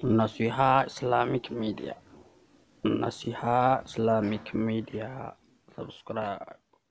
Naseeha Islamic media subscribe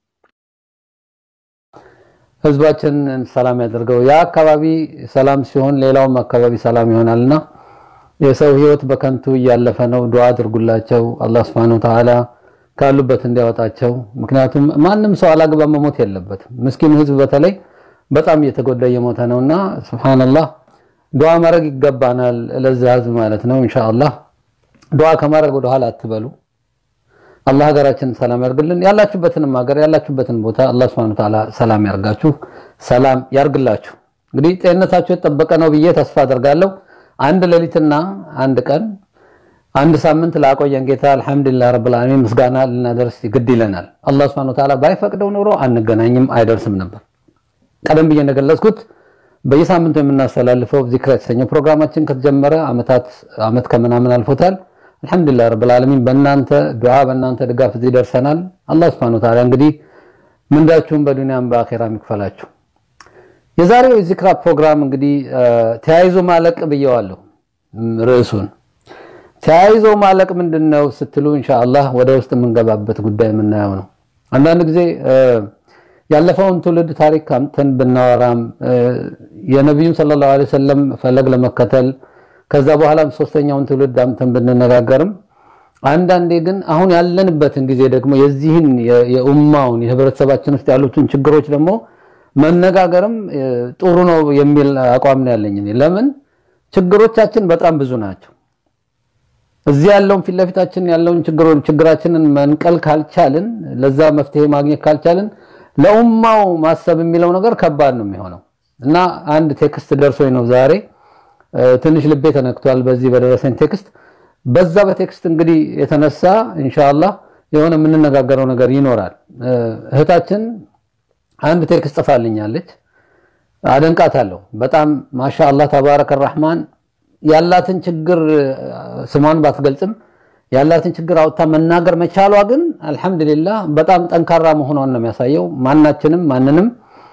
ህዝባችን ሰላም ያደርገው ያ አካባቢ ሰላም ሲሆን ሌላውም አካባቢ ሰላም ይሆናልና የሰው ህይወት በከንቱ ያለፈ ነው ዱዓ አድርጉላቸው አላህ Subhanahu Wa Ta'ala ካሉበት እንዲያወጣቸው ምክንያቱም ማንም ሰው አላግባ መሞት የለበትም ምስኪን ህዝብ በተለይ በጣም እየተጎዳ የሞተ ነውና ሱብሃንአላህ ዱዓ ማድረግ ይገባናል ለዚህ ህዝብ ማለት ነው ኢንሻአላህ ዱዓ ከማድረግ ወደ ኋላ አትበሉ አላህ ሀገራችንን ሰላም ያርግልን ያላችሁበትንም ሀገር ያላችሁበትን ቦታ አላህ Subhanahu Wa Ta'ala ሰላም ያርጋችሁ ሰላም ያርግላችሁ እንግዲህ ጤንነታችሁ የተጠበቀ ነው ብዬ ተስፋ አደርጋለሁ አንድ ሌሊትና አንድ ቀን አንድ ሳምንት ላቆየን ጌታ አልহামዱሊላህ ረብል ዓለሚን ምስጋና ልናደርስ ይግድ ይለናል አላህ Subhanahu Wa Ta'ala ባይፈቅደው ኖሮ አንገናኝም አይደርስም ነበር ቀደም ብዬ እንደገለጽኩት በየሳምንቱ የምናስተላልፈው ዚክር የተሰኘው ፕሮግራማችን ከተጀመረ አመት ከመናምን አልፎታል አልহামዱሊላህ ረብል ዓለሚን በእናንተ ዱዓ በእናንተ ድጋፍ እዚህ ደርሰናል አላህ Subhanahu Wa Ta'ala እንግዲህ ምንዳችሁም በዱንያም በአኺራም ይክፈላችሁ የዛሬው የዚክራ ፕሮግራም እንግዲህ ተያይዞ ማለቅ ብየዋለሁ ርዕሱን ተያይዞ ማለቅ ምንድነው ስትሉ ኢንሻአላህ ወደ ውስጥ መንገባበት ጉዳይ ምናየው ነው አንዳንድ ጊዜ ያለፈውን ትውልድ ታሪክ አምተን ብናወራም የነብዩ ሰለላሁ ዐለይሂ ወሰለም ፈለግ ለመከተል ከዛ በኋላም ሶስተኛውን ትውልድ አምተን ብንነጋገርም አንዳንዴ ግን አሁን ያለንበትን ጊዜ ደግሞ የዚህን የኡማውን የህብረተሰባችን ውስጥ ያሉትን ችግሮች ደግሞ መነጋገርም ጥሩ ነው የሚል አቋም ነው ያለኝ ለምን ችግሮቻችን በጣም ብዙ ናቸው እዚህ ያለውን ፊትለፊታችን ያለውን ችግራችንን መንቀል ካልቻልን ለዛ መፍትሄ ማግኘት ካልቻልን ለኡማው ማሰብ የሚለው ነገር ከባድ ነው የሚሆነው እና አንድ ቴክስት ደርሶኝ ነው ዛሬ ትንሽ ልቤ ተነክቷል በዚህ በደረሰኝ ቴክስት በዛ በቴክስት እንግዲህ የተነሳ ኢንሻአላህ የሆነ የምንነጋገረው ነገር ይኖራል እህታችን አንድ ቴክስት ጽፋልኛለች አደንቃታለሁ በጣም ማሻአላህ ተባረከ الرحمن ያላትን ችግር ስሟን ባትገልጽም ያላትን ችግር አውጣ መናገር መቻሏ ግን አልহামዱሊላህ በጣም ጠንካራ መሆኗን ነው የሚያሳየው ማንንም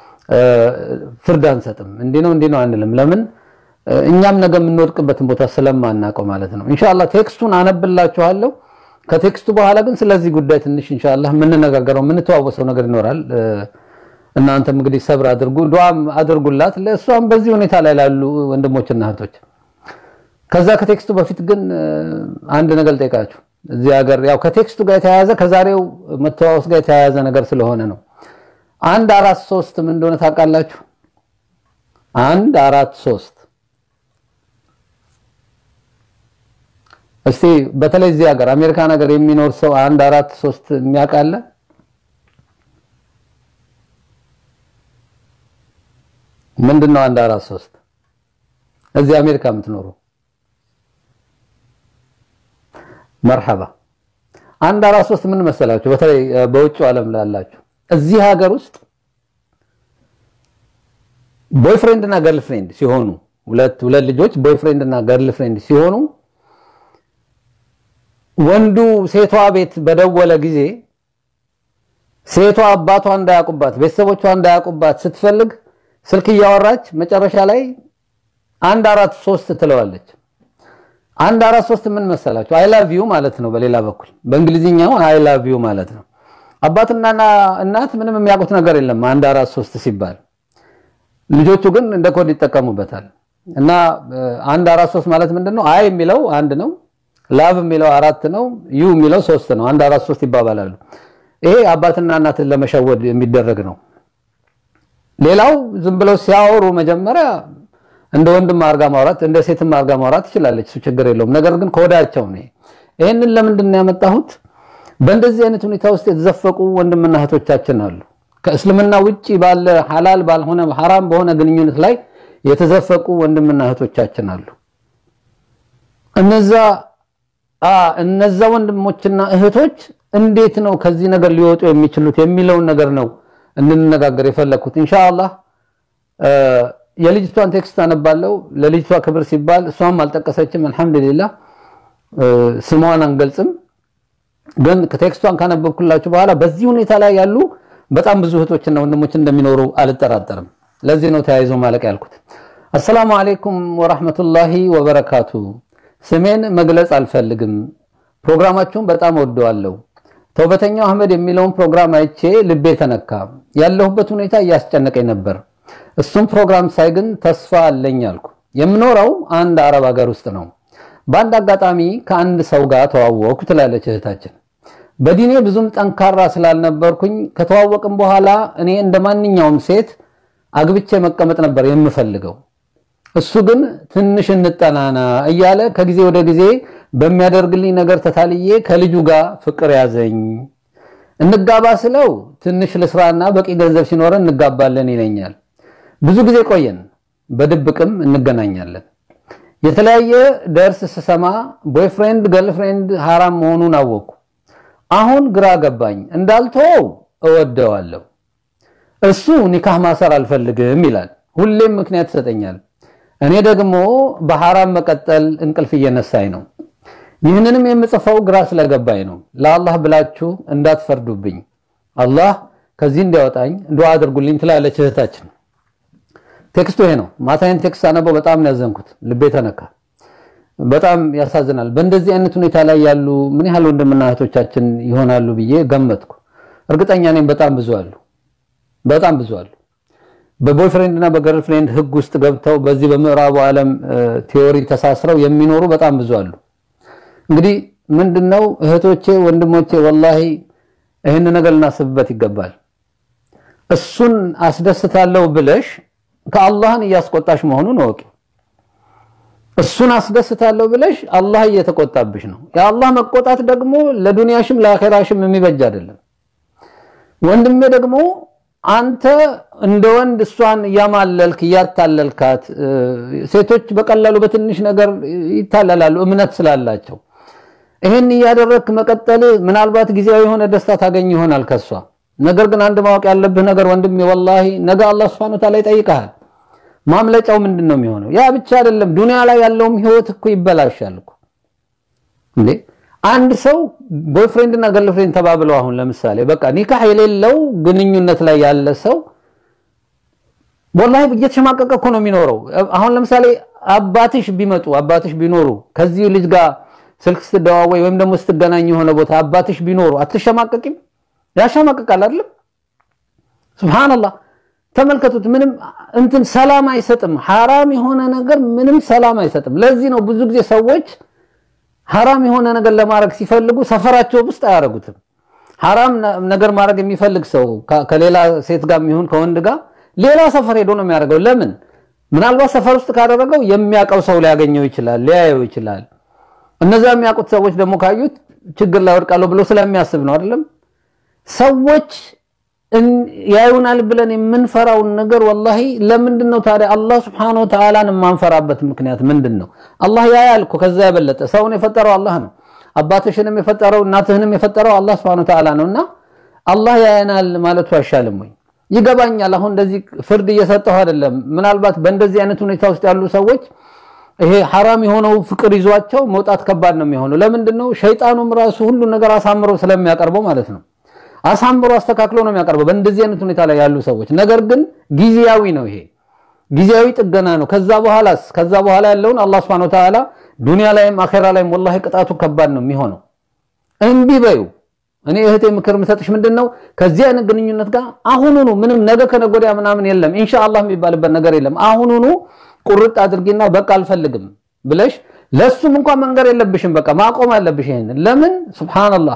ፍርድ አንሰጥም እንዲህ ነው አንልም ለምን እኛም ነገ የምንወድቅበትን ቦታ ስለማናቀው ማለት ነው ኢንሻአላህ ቴክስቱን አነብላችኋለሁ ከቴክስቱ በኋላ ግን ስለዚህ ጉዳይ ትንሽ ኢንሻአላህ ምንነጋገረው ምንተዋወሰው ነገር ይኖራል እናንተም እንግዲህ ሰብር አድርጉ ዱዓም አድርጉላት ለሷም በዚህ ሁኔታ ላይ ላሉ ወንድሞችና እህቶች ከዛ ከቴክስቱ በፊት ግን አንድ ነገር ጠይቃችሁ እዚህ ሀገር ያው ከቴክስቱ ጋር የተያያዘ ከዛሬው መተዋወስ ጋር የተያያዘ ነገር ስለሆነ ነው 1 4 3 ምን እንደሆነ ታውቃላችሁ 1 4 3 እስቲ በተለይ እዚህ ሀገር አሜሪካ ነገር የሚኖር ሰው 1 4 3 የሚያውቃለ ምንድነው 1 4 3 እዚህ አሜሪካ የምትኖሩ مرحبا 1 4 3 ምን መሰላችሁ በተለይ በውጭው ዓለም ላላችሁ እዚህ ሀገር ውስጥ ቦይፍሬንድ እና ገርልፍሬንድ ሲሆኑ ሁለት ልጆች ቦይፍሬንድ እና ገርልፍሬንድ ሲሆኑ ወንዱ ሴቷ ቤት በደወለ ጊዜ ሴቷ አባቷ እንዳያቁባት ቤተሰቦቿ እንዳያቁባት ስትፈልግ ስልክ ያወራች መጨረሻ ላይ 1 4 3 ትለዋለች 1 4 3 ምን መሰላችሁ አይ ላቭ ዩ ማለት ነው በሌላ በኩል በእንግሊዝኛው አይ ላቭ ዩ ማለት ነው አባትና እናት ምንም የሚያውቁት ነገር የለም 1 4 3 ሲባል ልጆቹ ግን እንደ ኮድ ይጠቀሙበታል እና 1 4 3 ማለት ምንድነው አይ የሚለው 1 ነው ላቭ የሚለው 4 ነው ዩ የሚለው 3 ነው 1 4 3 ይባባላሉ ይሄ አባትና እናትን ለመሸወድ የሚደረግ ነው ሌላው ዝም ብለው ሲያወሩ መጀመሪያ እንደ ወንድም አርጋ ማውራት እንደ ሴትም አርጋ ማውራት ይችላልች እሱ ችግር የለውም ነገር ግን ኮዳቸው ነው ይሄንን ለምንድን ነው ያመጣሁት በእንደዚህ አይነት ሁኔታ ውስጥ የተዘፈቁ ወንድምና እህቶቻችን አሉ ከእስልምና ውጪ ባለ ሐላል ባልሆነ ሐራም በሆነ ግንኙነት ላይ የተዘፈቁ ወንድምና እህቶቻችን አሉ እነዛ ወንድሞችና እህቶች እንዴት ነው ከዚህ ነገር ሊወጡ የሚችሉት የሚለው ነገር ነው እንነጋገር የፈለኩት ኢንሻአላህ የልጅቷን ቴክስት አነባለሁ ለልጅቷ ክብር ሲባል እሷም አልጠቀሰችም አልহামዱሊላህ ስሟን አንገልጽም ግን ከቴክስቷን ካነበብኩላችሁ በኋላ በዚህ ሁኔታ ላይ ያሉ በጣም ብዙ እህቶችና ወንድሞች እንደሚኖሩ አልጠራጠርም ለዚህ ነው ተያይዞ ማለቅ ያልኩት السلام عليكم ورحمة الله وبركاته ስሜን መግለጽ አልፈልግም ፕሮግራማችሁን በጣም ወደዋለሁ ተውበተኛው አህመድ የሚለውን ፕሮግራም አይቼ ልቤ ተነካ ያለሁበት ሁኔታ ያስጨነቀኝ ነበር እሱም ፕሮግራም ሳይ ግን ተስፋ አለኝ አልኩ የምኖረው አንድ አረብ ሀገር ውስጥ ነው በአንድ አጋጣሚ ከአንድ ሰው ጋር ተዋወቅኩ ትላለች እህታችን በዲኔ ብዙም ጠንካራ ስላልነበርኩኝ ከተዋወቅን በኋላ እኔ እንደማንኛውም ሴት አግብቼ መቀመጥ ነበር የምፈልገው እሱ ግን ትንሽ እንጠናና እያለ ከጊዜ ወደ ጊዜ በሚያደርግልኝ ነገር ተታልዬ ከልጁ ጋር ፍቅር ያዘኝ እንጋባ ስለው ትንሽ ለስራና በቂ ገንዘብ ሲኖረን እንጋባለን ይለኛል ብዙ ጊዜ ቆየን በድብቅም እንገናኛለን የተለያየ ደርስ ስሰማ ቦይፍሬንድ ገርልፍሬንድ حرام መሆኑን አወኩ አሁን ግራ ገባኝ እንዳልተው እወደዋለሁ እሱ ኒካህ ማሰር አልፈልግም ይላል ሁሌም ምክንያት ሰጠኛል እኔ ደግሞ በሐራም መቀጠል እንቅልፍ እየነሳኝ ነው ይህንንም የምጽፈው ግራ ስለገባኝ ነው ለአላህ ብላችሁ እንዳትፈርዱብኝ አላህ ከዚህ እንዲያወጣኝ ዱዓ አድርጉልኝ ትላለች እህታችን ቴክስቱ ይሄ ነው ማታን ቴክስት አነበው በጣም ያዘንኩት ልቤ ተነካ በጣም ያሳዝናል በእንደዚህ አይነት ሁኔታ ላይ ያሉ ምን ያህል ወንድምና እህቶቻችን ይሆናሉ ብዬ ገመትኩ እርግጠኛ ነኝ በጣም ብዙ አሉ በቦይፍሬንድ እና በገርልፍሬንድ ህግ ውስጥ ገብተው በዚህ በምዕራቡ ዓለም ቲዮሪ ተሳስረው የሚኖሩ በጣም ብዙ አሉ እንግዲህ ምንድነው እህቶቼ ወንድሞቼ ወላሂ ይሄን ነገር ልናስብበት ይገባል እሱን አስደስታለሁ ብለሽ ከአላህን ያስቆጣሽ መሆኑን ወቂ እሱን አስደስታለሁ ብለሽ አላህ እየተቆጣብሽ ነው ያአላህ መቆጣት ደግሞ ለዱንያሽም ለአኺራሽም የሚበጅ አይደለም ወንድሜ ደግሞ አንተ እንደ ወንድ እሷን ያማለልክ ያታለልካት ሴቶች በቀላሉ በትንሽ ነገር ይታለላሉ እምነት ስላላቸው ይሄን ያደረክ መቀጠል ምናልባት ጊዜያዊ የሆነ ደስታ ታገኝ ይሆናል ከሷ ነገር ግን አንድ ማወቅ ያለብህ ነገር ወንድሜ ወላሂ ነገ አላህ Subhanahu Wa Ta'ala ይጠይቃል ማምለጫው ምንድነው የሚሆነው ያ ብቻ አይደለም ዱንያ ላይ ያለውም ህይወት እኮ ይበላሻል እኮ እንዴ አንድ ሰው ቦይፍሬንድ እና ገርልፍሬንድ ተባብለው አሁን ለምሳሌ በቃ ኒካህ የሌለው ግንኙነት ላይ ያለ ሰው ወላሂ እየተሸማቀቀ እኮ ነው የሚኖረው አሁን ለምሳሌ አባትሽ ቢኖሩ ከዚህ ልጅ ጋር ስልክ ስትደዋወይ ወይም ደግሞ ስትገናኙ ሆነ ቦታ አባትሽ ቢኖሩ አትሸማቀቂም ያሸማቀቃል አይደል ሱብሃንአላህ ተመልከቱት ምንም እንትን ሰላም አይሰጥም حرام የሆነ ነገር ምንም ሰላም አይሰጥም ለዚህ ነው ብዙ ጊዜ ሰዎች حرام የሆነ ነገር ለማድረግ ሲፈልጉ ሰፈራቸው ውስጥ አያረጉትም حرام ነገር ማድረግ የሚፈልግ ሰው ከሌላ ሴት ጋር ይሁን ከወንድ ጋር ሌላ ሰፈር ሄዶ ነው የሚያደርገው ለምን ምናልባት ሰፈር ውስጥ ካደረገው የሚያቀው ሰው ሊያገኘው ይችላል ሊያየው ይችላል እነዛ የሚያቁት ሰዎች ደግሞ ካዩት ችግር ላይ ወድቃለው ብሎ ስለሚያስብ ነው አይደለም ሰዎች ያዩናል ብለን የምንፈራው ነገር ወላሂ ለምንድነው ታዲያ አላህ Subhanahu Wa Ta'ala ማንፈራበት ምክንያት ምንድነው አላህ ያያል እኮ ከዛ ያበለጠ ሰውን የፈጠረው አላህ ነው አባትሽንም የፈጠረው እናትህንም የፈጠረው አላህ Subhanahu Wa Ta'ala ነውና አላህ ያያናል ማለቱ አይሻልም ወይ ይገባኛል አሁን እንደዚህ ፍርድ እየሰጠው አይደለም ምናልባት በእንደዚህ አይነት ሁኔታ ውስጥ ያሉ ሰዎች ይሄ حرام የሆነው ፍቅር ይዟቸው መውጣት ከባድ ነው የሚሆነው ለምንድነው ሸይጣኑም ራሱ ሁሉ ነገር አሳምሮ ስለሚያቀርበው ማለት ነው አሳምሮ አስተካክሎ ነው የሚያቀርበው በእንደዚህ አይነት ሁኔታ ላይ ያሉ ሰዎች ነገር ግን ጊዜያዊ ነው ይሄ ጊዜያዊ ጥገና ነው ከዛ በኋላ ያለውን አላህ Subhanahu Wa Ta'ala ዱንያ ላይም አኺራ ላይም ወላሂ ቅጣቱ ከባድ ነው የሚሆነው እንቢ በዩ እኔ እህቴ ምክር መሰጥሽ ምንድነው ከዚህ አይነት ግንኙነት ጋር አሁኑኑ ምንም ነገ ከነገወዲያ ምናምን የለም ኢንሻአላህ የሚባልበት ነገር የለም አሁኑኑ ቁርጥ አድርጊና በቃ አልፈልግም ብለሽ ለሱም እንኳን መንገር የለብሽም በቃ ማቆም አለብሽ ይሄን ለምን ሱብሃንአላህ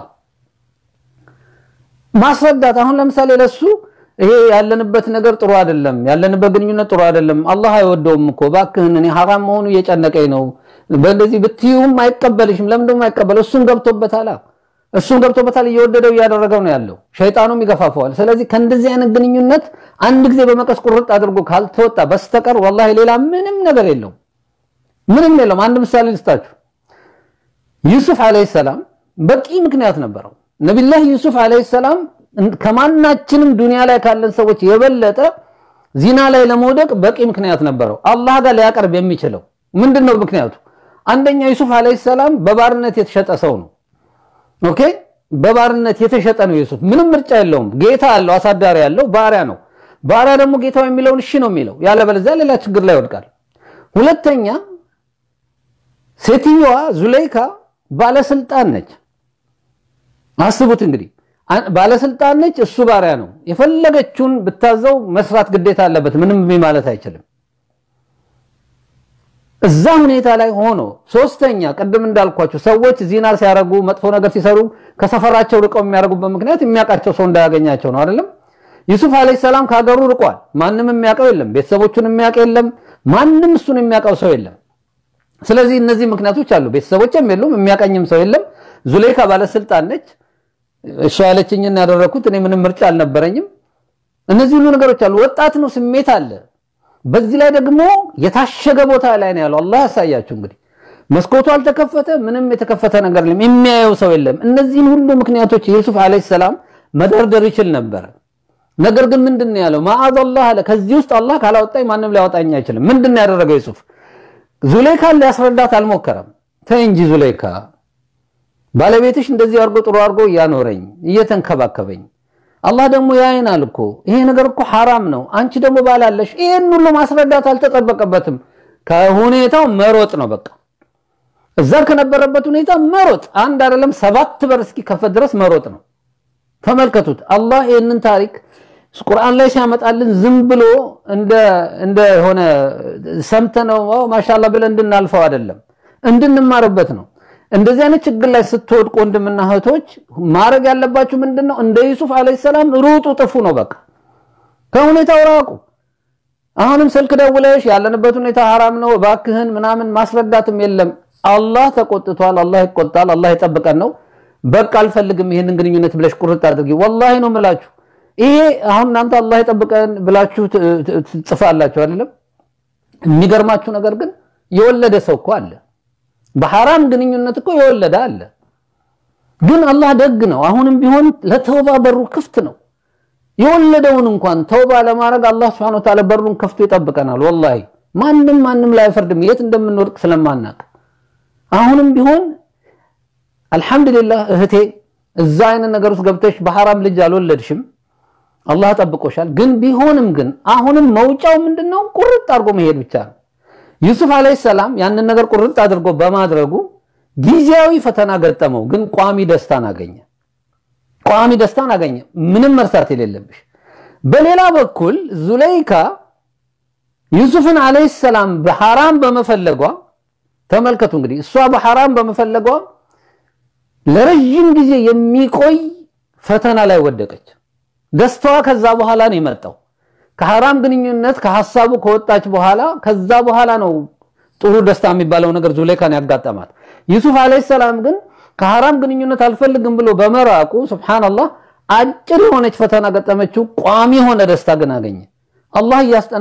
ማስረዳት አሁን ለምሳሌ ለሱ ይሄ ያለንበት ነገር ጥሩ አይደለም ያለንበት ግንኙነት ጥሩ አይደለም አላህ አይወደውም እኮ ባክህን እኔ حرام መሆኑ እየጨነቀኝ ነው በእንደዚህ ብትዩም አይቀበልሽም ለምን ደሞ አይቀበል እሱን ገብቶበታል እየወደደው ያደረገው ነው ያለው ሸይጣኑም ይገፋፋዋል ስለዚህ ከእንደዚህ አይነት ግንኙነት አንድ ጊዜ በመቀስ ቁርጥ አድርጎ ካልተወጣ በስተቀር ወላሂ ሌላ ምንም ነገር የለውም አንድ ምሳሌ ልስጣችሁ ዩሱፍ አለይሂ ሰላም በቂ ምክንያት ነበረው ነብዩላህ ዩሱፍ አለይሂ ሰላም ከማናችንም ዱንያ ላይ ካለን ሰዎች የበለጠ ዚና ላይ ለመውደቅ በቂ ምክንያት ነበረው አላህ ጋር ሊያቀርብ የሚችለው ምንድነው ምክንያቱ አንደኛ ዩሱፍ አለይሂ ሰላም በባርነት የተሸጠ ሰው ነው ኦኬ በባርነት የተሸጠ ነው ዩሱፍ ምንም ምርጫ የለውም ጌታ አለው አሳዳሪ ያለው ባሪያ ነው ባሪያ ደግሞ ጌታው የሚለውን እሺ ነው የሚለው ያለበለዚያ ሌላ ችግር ላይ ወድቃል ሁለተኛ ሴትየዋ ዙለይካ ባለስልጣን ነች አስቡት እንግዲህ ባለስልጣን ነች እሱ ባሪያ ነው የፈለገችውን ብታዘው መስራት ግዴታ አለበት ምንም ማለት አይችልም እዛ ሁኔታ ላይ ሆኖ ሶስተኛ ቀደም እንዳልኳችሁ ሰዎች ዚና ሲያረጉ መጥፎ ነገር ሲሰሩ ከሰፈራቸው ርቀው የሚያረጉበት ምክንያት የሚያቃቸው ሰው እንዳያገኛቸው ነው አይደለም ዩሱፍ አለይሂ ሰላም ካገሩ ርቋል ማንንም የሚያቀው የለም ቤተሰቦቹን የሚያቀው የለም ማንንም እሱን የሚያቀው ሰው የለም ስለዚህ እነዚህ ምክንያቶች አሉ ቤተሰቦችም የሉም የሚያቀኝም ሰው የለም ዙለይካ ባለስልጣን ነች እሷ ያለችኝና ያደረኩት እኔ ምንም ምርጫ አልነበረኝም እነዚህ ሁሉ ነገሮች አሉ ወጣት ነው ስሜት አለ በዚህ ላይ ደግሞ የታሸገ ቦታ ላይ ነው ያለው አላህ ያሳያችሁ እንግዲህ መስኮቱ አልተከፈተ ምንም የተከፈተ ነገር የለም የሚያየው ሰው የለም እነዚህ ሁሉ ምክንያቶች ዩሱፍ አለይሂ ሰላም መደርደር ይችል ነበር ነገር ግን ምንድነው ያለው ማአዘላህ አለ ከዚህ ውስጥ አላህ ካላወጣኝ ማንንም ሊያወጣኝ አይችልም ምንድነው ያደረገው ዩሱፍ ዙለይካ ሊያስረዳት አልሞከረም ተንጂ ዙለይካ ባለቤትሽ እንደዚህ አርጎ ጥሩ አርጎ እያኖረኝ እየተንከባከበኝ አላህ ደግሞ ያይናል እኮ ይሄ ነገር እኮ حرام ነው አንቺ ደግሞ ባላለሽ ይሄን ሁሉ ማስረዳት አልተጠበቀበትም ከሁኔታው መሮጥ ነው በቃ እዛ ከነበረበት ሁኔታ መሮጥ አንድ አይደለም 7 በር እስኪ ከፈት ድረስ መሮጥ ነው ተመልከቱት አላህ ይሄንን ታሪክ ቁርአን ላይ ሲያመጣልን ዝም ብሎ እንደ ሆነ ሰምተነው ማሻአላ ብለን እንድናልፈው አይደለም እንድንማርበት ነው እንደዚህ አይነት ችግር ላይ ስትወድቁ ወንድምና እህቶች ማረግ ያለባችሁ ምንድነው እንደ ዩሱፍ አለይሂ ሰላም ሩጡ ጥፉ ነው በቃ ከሁኔታው ራቁ አሁንም ስልክ ደውለሽ ያለንበት ሁኔታ حرام ነው ባክህን ምናምን ማስረዳትም የለም አላህ ተቆጥቷል አላህ ይቆጣል አላህ ይጠብቀን ነው በቃ አልፈልግም ይሄንን ግንኙነት ብለሽ ቁርጥ አድርጊ ወላሂ ነው መላችሁ ይሄ አሁን እናንተ አላህ ይጠብቀን ብላችሁ ጽፋላችሁ አይደለም የሚገርማችሁ ነገር ግን የወለደ ሰው እኮ አለ በሐራም ግንኙነት እኮ የወለደ አለ ግን አላህ ደግ ነው አሁንም ቢሆን ለተውባ በሩ ክፍት ነው የወለደውን እንኳን ተውባ ለማድረግ አላህ Subhanahu Wa Ta'ala በሩን ከፍቶ ይጠብቀናል ወላሂ ማንንም ላይ ፈርድም የት እንደምንወድቅ ስለማናቅ አሁንም ቢሆን አልহামዱሊላህ እህቴ እዛ አይነ ነገር ውስጥ ገብተሽ በሐራም ልጅ አልወለድሽም አላህ ተጠብቆሻል ግን ቢሆንም ግን አሁንም መውጫው ምንድነው ቁርጥ አድርጎ መሄድ ብቻ ነው ዩሱፍ አለይሂ ሰላም ያንን ነገር ቁርጥ አድርጎ በማድረጉ ጊዜያዊ ፈተና ገጠመው ግን ቋሚ ደስታን አገኘ ምንም መርሳት የሌለብሽ በሌላ በኩል ዙለይካ ዩሱፍን አለይሂ ሰላም በሐራም በመፈለጓ ተመልከቱ እንግዲህ እሷ በሐራም በመፈለጓ ለረጅም ጊዜ የሚቆይ ፈተና ላይ ወደቀች ደስታዋ ከዛ በኋላ ነው የመጣው ከሐራም ግንኙነት ከሐሳቡ ከወጣች በኋላ ከዛ በኋላ ነው ጥሩ ደስታ የሚባለው ነገር ዙለይካን ያጋጠማት ዩሱፍ አለይሂ ሰላም ግን ከሐራም ግንኙነት አልፈልግም ብሎ በመራቁ ሱብሃንአላህ አጭር የሆነች ፈተና ገጠመችው ቋሚ የሆነ ደስታ ግን አገኘ አላህ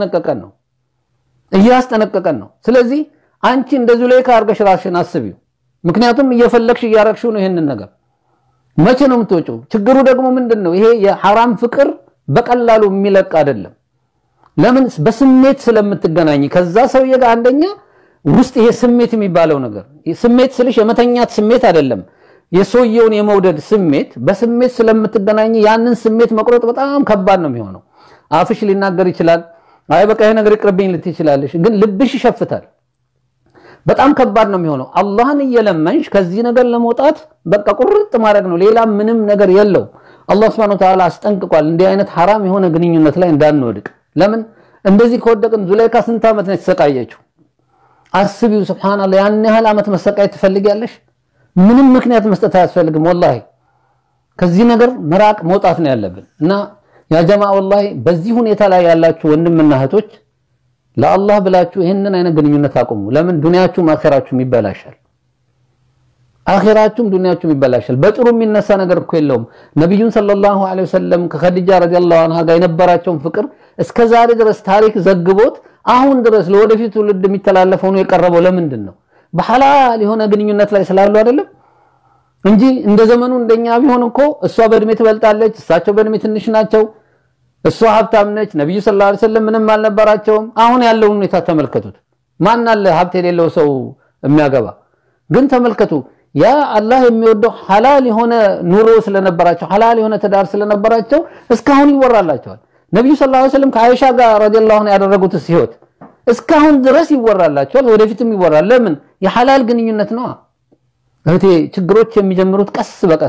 እያስጠነቀቀን ነው ስለዚህ አንቺ እንደ ዙለይካ አርገሽ ራስሽን አስቢው ምክንያቱም እየፈለክሽ ያረክሽው ነው ይሄንን ነገር መቼ ነው የምትወጪው ችግሩ ደግሞ ምንድነው ይሄ የሐራም ፍቅር በቀላሉ የሚለቅ አይደለም ለምን በስሜት ስለምትገናኝ ከዛ ሰውዬ ጋር አንደኛ ውስጥ ይሄ ስሜት የሚባለው ነገር ስሜት ስልሽ የመተኛት ስሜት አይደለም የሰውየውን የመውደድ ስሜት በስሜት ስለምትገናኝ ያንን ስሜት መቁረጥ በጣም ከባድ ነው የሚሆነው አፍሽ ሊናገር ይችላል አይ በቃ ይሄ ነገር ይቅርብኝ ልትይችላልሽ ግን ልብሽ ይሸፍታል በጣም ከባድ ነው የሚሆነው አላህን እየለመንሽ ከዚህ ነገር ለመውጣት በቃ ቁርጥ ማድረግ ነው ሌላ ምንም ነገር የለው አላህ Subhanahu Wa Ta'ala አስጠንቅቋል እንዲህ አይነት حرام የሆነ ግንኙነት ላይ እንዳንወድቅ ለምን እንደዚህ ከወደቅን ዙለይካ ስንት አመት ነው ተሰቃየችው አስቢው ሱብሃንአላህ ያን ያህል አመት መሰቃየት ትፈልጊያለሽ ምንም ምክንያት መስጠት አያስፈልግም ወላሂ ከዚህ ነገር መራቅ መውጣት ነው ያለብን እና ያ ጀማዓ ወላሂ በዚህ ሁኔታ ላይ ያላችሁ ወንድምና እህቶች ለአላህ ብላችሁ ይሄንን አይነት ግንኙነት አቁሙ ለምን ዱንያችሁም አኺራችሁም ይበላሻል አኺራችሁም ዱንያችሁም ይበላሻል በጥሩ የሚነሳ ነገር እኮ የለውም ነብዩን ሰለላሁ ዐለይሂ ወሰለም ከኸዲጃ ረዲየላሁ ዐንሃ ጋር የነበራቸው ፍቅር እስከ ዛሬ ድረስ ታሪክ ዘግቦት አሁን ድረስ ለወደፊት ትውልድ የሚተላለፈው ነው የቀረበው ለምንድነው በሐላል የሆነ ግንኙነት ላይ ስላሉ አይደለም እንጂ እንደ ዘመኑ እንደኛ ቢሆን እኮ እሷ በእድሜ ትበልጣለች እሳቸው በእድሜ ትንሽ ናቸው እሷ ሀብታም ነች ነብዩ ሰለላሁ ዐለይሂ ወሰለም ምንም አልነበራቸውም አሁን ያለው ሁኔታ ተመልከቱት ማን አለ ሀብት የሌለው ሰው የሚያገባ ግን ተመልከቱ ያ አላህ የሚወደው ሐላል የሆነ ኑሮ ስለነበራቸው ሐላል የሆነ ትዳር ስለነበራቸው እስካሁን ይወራላቸዋል ነብዩ ሰለላሁ ዐለይሂ ወሰለም ከአይሻ ጋር ረዲየላሁ ዐንሃ ያደረጉት ሲሆት እስካሁን ድረስ ይወራላችኋል ወደፊትም ይወራል ለምን የሐላል ግንኙነት ነው እህቴ ችግሮች የሚጀምሩት ቀስ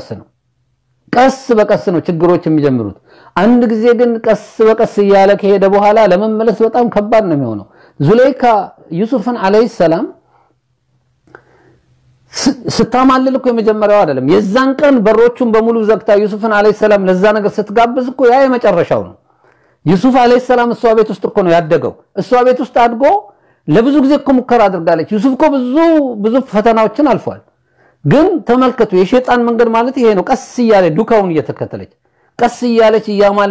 በቀስ ነው ችግሮች የሚጀምሩት አንድ ጊዜ ግን ቀስ በቀስ ያለ ከሄደ በኋላ ለመመለስ በጣም ከባድ ነው የሚሆነው ዙለይካ ዩሱፍን አለይሂ ሰላም ስታማልልኩ የመጀመሪያው አይደለም የዛን ቀን በሮቹን በሙሉ ዘግታ ዩሱፍን አለይሂ ሰላም ለዛ ነገር ስትጋብዝ እኮ ያ የመጨረሻው ነው ዩሱፍ አለይሂ ሰላም እሷ ቤት ውስጥ እኮ ነው ያደገው እሷ ቤት ውስጥ አድጎ ለብዙ ጊዜ እኮ ሙከራ አድርጋለች ዩሱፍ እኮ ብዙ ፈተናዎችን አልፏል ግን ተመልከቱ የሸይጣን መንገድ ማለት ይሄ ነው ቀስ ይያለ ዱካውን እየተከተለች ቀስ ይያለች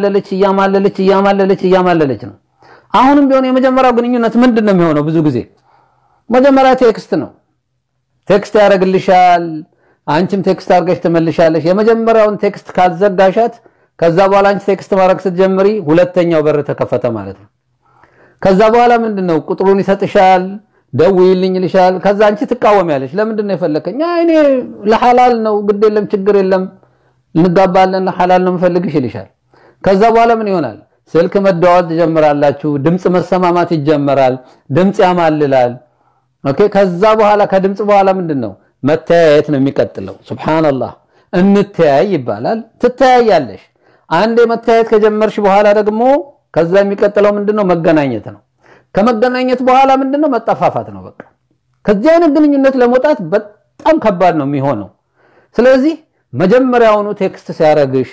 እያማለለች ነው አሁንም ቢሆን የመጀመሪያው ግንኙነት ምንድነው የሚሆነው ብዙ ጊዜ መጀመሪያ ቴክስት ነው ቴክስት ያረግልሻል አንቺም ቴክስት አርገሽ ተመልሻለሽ የመጀመሪያውን ቴክስት ካልዘጋሻት ከዛ በኋላ አንቺ ቴክስት ማድረግ ስትጀምሪ ሁለተኛው በር ተከፈተ ማለት ነው ከዛ በኋላ ምንድነው ቁጥሩን ይሰጥሻል ደውይልኝ ይልሻል ከዛ አንቺ ትቃወሚያለሽ ለምንድነው የፈለከኝ እኔ ለሐላል ነው ግድ የለም ችግር የለም እንጋባለን ለሐላል ነው መፈልግሽ ይልሻል ከዛ በኋላ ምን ይሆናል ስልክ መደዋወል ትጀምራላችሁ ድምጽ መሰማማት ይጀምራል ድምጽ ያማልላል ኦኬ ከዛ በኋላ ከድምጽ በኋላ ምንድነው መተያየት ነው የሚቀጥለው ሱብሃንአላህ እንተያይ ይባላል ትተያያለሽ አንዴ መተያየት ከጀመርሽ በኋላ ደግሞ ከዛ የሚቀጥለው ምንድነው መገናኘት ነው ከመገናኘት በኋላ ምንድነው መጣፋፋት ነው በቃ ከዚህ አይነት ግንኙነት ለመውጣት በጣም ከባድ ነው የሚሆነው ስለዚህ መጀመሪያውኑ ቴክስት ሲያረግሽ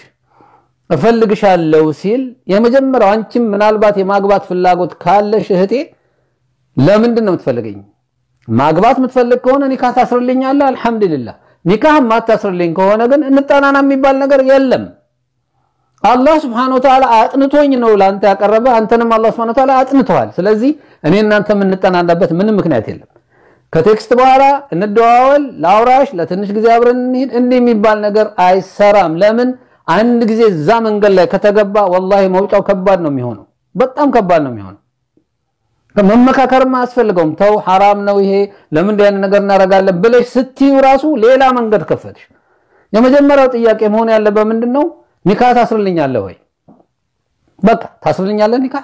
እፈልግሻለሁ ሲል የመጀመሪያው አንቺም ምናልባት የማግባት ፍላጎት ካለሽ እህቴ ለምንድነው የምትፈልገኝ ማግባት የምትፈልግ ከሆነ ኒካህ ታስርልኛለህ አልহামዱሊላህ ኒካህ ማታስርልኝ ከሆነ ግን እንጠናና የሚባል ነገር የለም አላህ Subhanahu Wa Ta'ala አጥንቶኝ ነው ላንተ ያቀረበ አንተንም አላህ Subhanahu Wa Ta'ala አጥንቷል ስለዚህ እኔ እናንተ እንጠናናበት ምንም ምክንያት የለም ከቴክስት በኋላ እንደዋወል ላውራሽ ለትንሽ ጊዜ አብረን እንሂድ የሚባል ነገር አይሰራም ለምን አንድ ጊዜ እዛ መንገድ ላይ ከተገባ والله መውጫው ከባድ ነው የሚሆነው በጣም ከባድ ነው የሚሆነው ከመመካከርም አስፈልገውም ተው حرام ነው ይሄ ለምን ያን ነገር እናረጋለን ብለሽ ስትዩ ራሱ ሌላ መንገድ ከፈትሽ የመጀመሪያው ጥያቄ መሆን ያለበት ምንድነው ኒካህ ታስርልኛለህ ወይ በቃ ታስርልኛለህ ኒካህ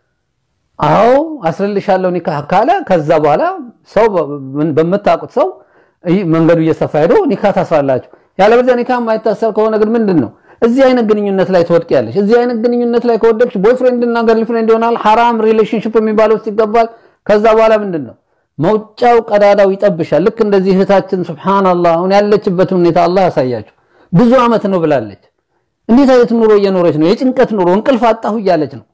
አዎ አስርልሻለሁ ኒካህ ካለ ከዛ በኋላ ሰው በመታቁት ሰው መንገዱ እየሰፋ ሄዶ ኒካህ ታስራላችሁ ያለበለዚያ ኒካህ ማይታሰር ከሆነ ግን ምንድነው እዚህ አይነት ግንኙነት ላይ ተወድቂያለሽ እዚህ አይነት ግንኙነት ላይ ከወደቅሽ ቦይፍሬንድ እና ገርልፍሬንድ ይሆናል حرام ሪሌሽንሺፕ የሚባለው ይገባል ከዛ በኋላ ምንድነው መውጫው ቀዳዳው ይጠብሻል ልክ እንደዚህ እህታችን ሱብሃንአላህ አሁን ያለችበት ሁኔታ አላህ ያሳያችሁ ብዙ አመት ነው ብላለች እንዴት አይነት ኑሮ እየኖረች ነው የጭንቀት ኑሮ እንቅልፍ አጣሁ እያለች ነው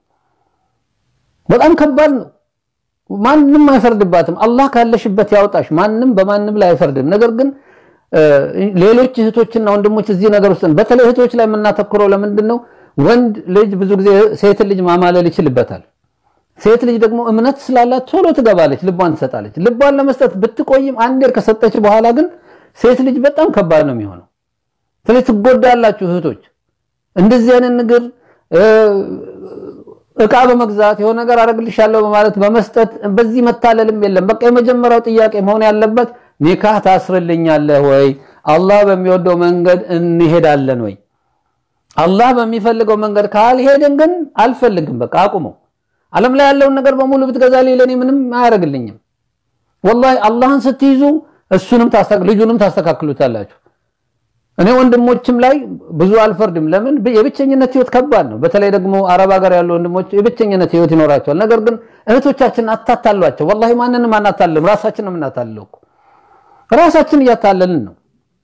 በጣም ከባድ ነው ማንንም አይፈርድባትም አላህ ካለሽበት ያውጣሽ ማንንም በማንንም ላይ አይፈርድም ነገር ግን ሌሎች እህቶችና ወንድሞች እዚህ ነገር ውስጥ በተለይ እህቶች ላይ የምናተኩረው ለምንድነው ወንድ ልጅ ብዙ ጊዜ ሴት ልጅ ማማለል ይችላልበታል ሴት ልጅ ደግሞ እምነት ስላላት ቶሎ ትገባለች ልቧን ትሰጣለች ልቧን ለመስጠት ብትቆይም አንዴ ከሰጠች በኋላ ግን ሴት ልጅ በጣም ከባድ ነው የሚሆነው ስለዚህ ትጎዳላችሁ እህቶች እንደዚህ አይነት ነገር እቃ በመግዛት የሆነ ነገር አረግልሻለሁ በማለት በመስጠት በዚህ መታለልም የለም በቃ የመጀመሪያው ጥያቄ መሆን ያለበት ኒካህ ታስርልኛለህ ወይ አላህ በሚወደው መንገድ እንሄዳለን ወይ አላህ በሚፈልገው መንገድ ካልሄድን ግን አልፈልግም በቃ አቁሙ ዓለም ላይ ያለውን ነገር በሙሉ ብትገዛልኝ ለኔ ምንም አያረግልኝም والله አላህን ስትይዙ እሱንም ልጁንም ታስተካክሉታላችሁ እኔ ወንድሞችም ላይ ብዙ አልፈርድም ለምን የብቸኝነት ህይወት ከባድ ነው በተለይ ደግሞ አረብ ሀገር ያሉ ወንድሞች የብቸኝነት ህይወት ይኖራቸዋል ነገር ግን እህቶቻችን አታታሏቸው والله ማንንም አናታልም ራሳችንን እናታልለው ራሳችን ያታለልን ነው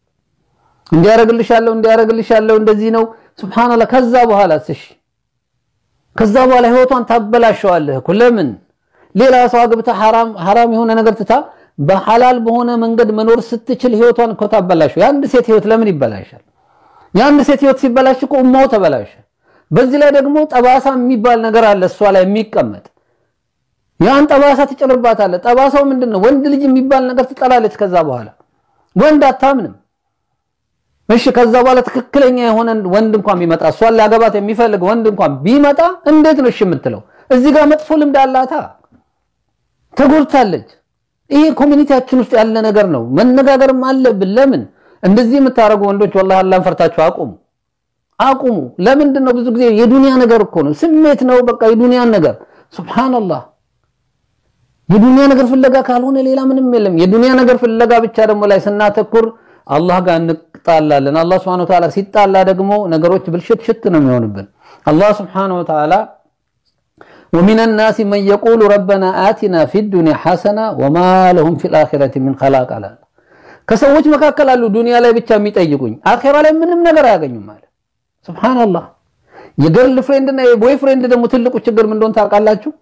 እንዲያረግልሻለሁ እንደዚህ ነው ሱብሃንአላህ ከዛ በኋላ እሺ ከዛ በኋላ ህይወቷን ታበላሽዋለህ እኮ ለምን ሌላ ሰው አግብታ حرام የሆነ ነገር ትታ በሐላል በሆነ መንገድ መኖር ስትችል ህይወቷን እኮ ታበላሽው ያንድ ሴት ህይወት ለምን ይበላሻል ያንድ ሴት ህይወት ሲበላሽ እኮ ኡማው ተበላሽ በዚህ ላይ ደግሞ ጠባሳ የሚባል ነገር አለ እሷ ላይ የሚቀመጥ ያን ጠባሳ ትጨርባታለ ጠባሳው ምንድነው ወንድ ልጅ የሚባል ነገር ትጠላለች ከዛ በኋላ ወንድ አታምንም እሺ ከዛ በኋላ ትክክለኛ የሆነ ወንድ እንኳን ቢመጣ እሷን ሊያገባት የሚፈልግ ወንድ እንኳን ቢመጣ እንዴት ነው እሺ የምትለው እዚህ ጋር መጥፎ ልምድ አላታ ተጎድታለች ይሄ ኮሚኒቲያችን ውስጥ ያለ ነገር ነው መነጋገርም አለብን ለምን እንደዚህ የምታረጉ ወንዶች والله አላህን ፈርታችሁ አቁሙ ለምንድን ነው ብዙ ጊዜ የዱንያ ነገር እኮ ነው ስሜት ነው በቃ የዱንያ ነገር ሱብሃንአላህ የዱንያ ነገር ፍለጋ ካልሆነ ሌላ ምንም የለም የዱንያ ነገር ፍለጋ ብቻ ደግሞ ላይ ስናተኩር አላህ ጋር እንጣላለን አላህ Subhanahu Wa Ta'ala ሲጣላ ደግሞ ነገሮች ብልሽት ነው የሚሆንብን አላህ Subhanahu Wa Ta'ala ومن الناس من يقول ربنا آتنا في الدنيا حسنة وما لهم في الآخرة من خلاق على ከሰዎች መካከል አሉ ዱንያ ላይ ብቻ የሚጠይቁኝ አኺራ ላይ ምንም ነገር አያገኙም ማለት ሱብሃንአላህ የገርል ፍሬንድ እና የቦይ ፍሬንድ ደግሞ ትልቁ ችግር ምን እንደሆነ ታውቃላችሁ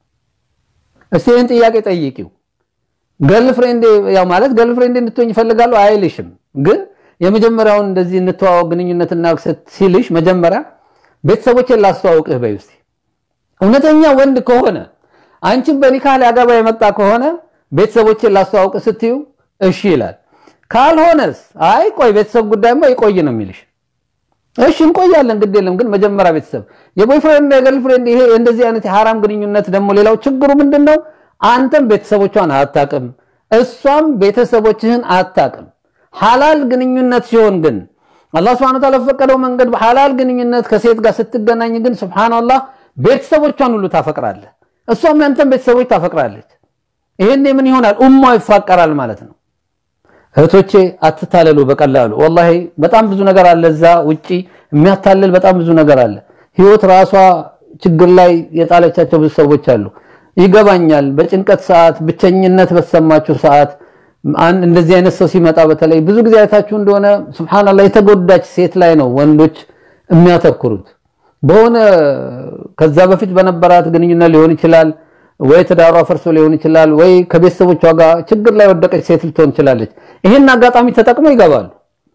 እስቲን ጥያቄ ጠይቂው ገርል ፍሬንድ ያው ማለት ገርል ፍሬንድ እንድትሆኝ ይፈልጋሉ አይልሽም ግን የመጀመሪያውን እንደዚህ እንተዋወቅ ግንኙነትና ሲልሽ መጀመሪያ ቤተሰቦችን ላስተዋውቅህ በይውስቲ እውነተኛ ወንድ ከሆነ አንቺን በኒካህ ሊያገባ የመጣ ከሆነ ቤተሰቦችን ላስተዋውቅ ስትዩ እሺ ይላል ካልሆነስ አይ ቆይ ቤተሰብ ጉዳይማ ይቆይ ነው የሚልሽ እሺ እንቆያለን ግድ የለም ግን መጀመሪያ ቤተሰብ የቦይፍሬንድ እና የገርልፍሬንድ ይሄ እንደዚህ አይነት የሐራም ግንኙነት ደግሞ ሌላው ችግሩ ምንድነው አንተም ቤተሰቦቿን አታውቅም እሷም ቤተሰቦችህን አታውቅም ሐላል ግንኙነት ሲሆን ግን አላህ Subhanahu Wa Ta'ala ፈቀደው መንገድ በሐላል ግንኙነት ከሴት ጋር ስትገናኝ ግን ሱብሃንአላህ ቤተሰቦቿን ሁሉ ታፈቅራለህ እሷም ያንተን ቤተሰቦች ታፈቅራለች ይሄን ምን ይሆናል ኡማው ይፋቀራል ማለት ነው እህቶቼ አትታለሉ በቀላሉ ወላሂ በጣም ብዙ ነገር አለ እዛ ውጪ የሚያታልል በጣም ብዙ ነገር አለ ህይወት ራሷ ችግር ላይ የጣለቻቸው ብዙ ሰዎች አሉ ይገባኛል በጭንቀት ሰዓት ብቸኝነት በተሰማችሁ ሰዓት እንደዚህ አይነት ሰው ሲመጣ በተለይ ብዙ ጊዜ አይታችሁ እንደሆነ ሱብሃንአላህ የተጎዳች ሴት ላይ ነው ወንዶች የሚያተኩሩት በሆነ ከዛ በፊት በነበራት ግንኙነት ሊሆን ይችላል ወይ ተዳሯ ፈርሶ ሊሆን ይችላል ወይ ከቤተሰቦቿ ጋር ችግር ላይ ወደቀች ሴት ልትሆን ይችላልች ይሄን አጋጣሚ ተጠቅመው ይገባሉ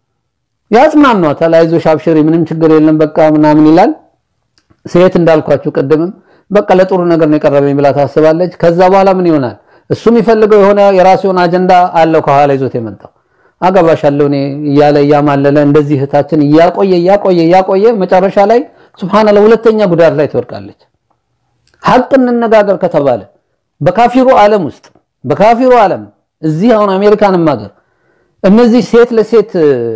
ያጽናኗታል አይዞሽ አብሽሪ ምንም ችግር የለም በቃ ምናምን ይላል ሴት እንዳልኳችሁ ቀደምም በቃ ለጥሩ ነገር ነው የቀረበኝ ብላ ታስባለች ከዛ በኋላ ምን ይሆናል እሱም ይፈልገው የሆነ የራሱን አጀንዳ አለው ከኋላ ይዞት የመጣው አገባሻለሁ እኔ ያለ ያማለለ እንደዚህ እህታችን ያቆየ መጨረሻ ላይ ሱብሃንአላህ ሁለተኛ ጉዳት ላይ ትወርቃለች ሐቅ እንነጋገር ከተባለ በካፊሩ ዓለም ውስጥ በካፊሩ ዓለም እዚህ አሁን አሜሪካንም ሀገር እነዚህ ሴት ለሴት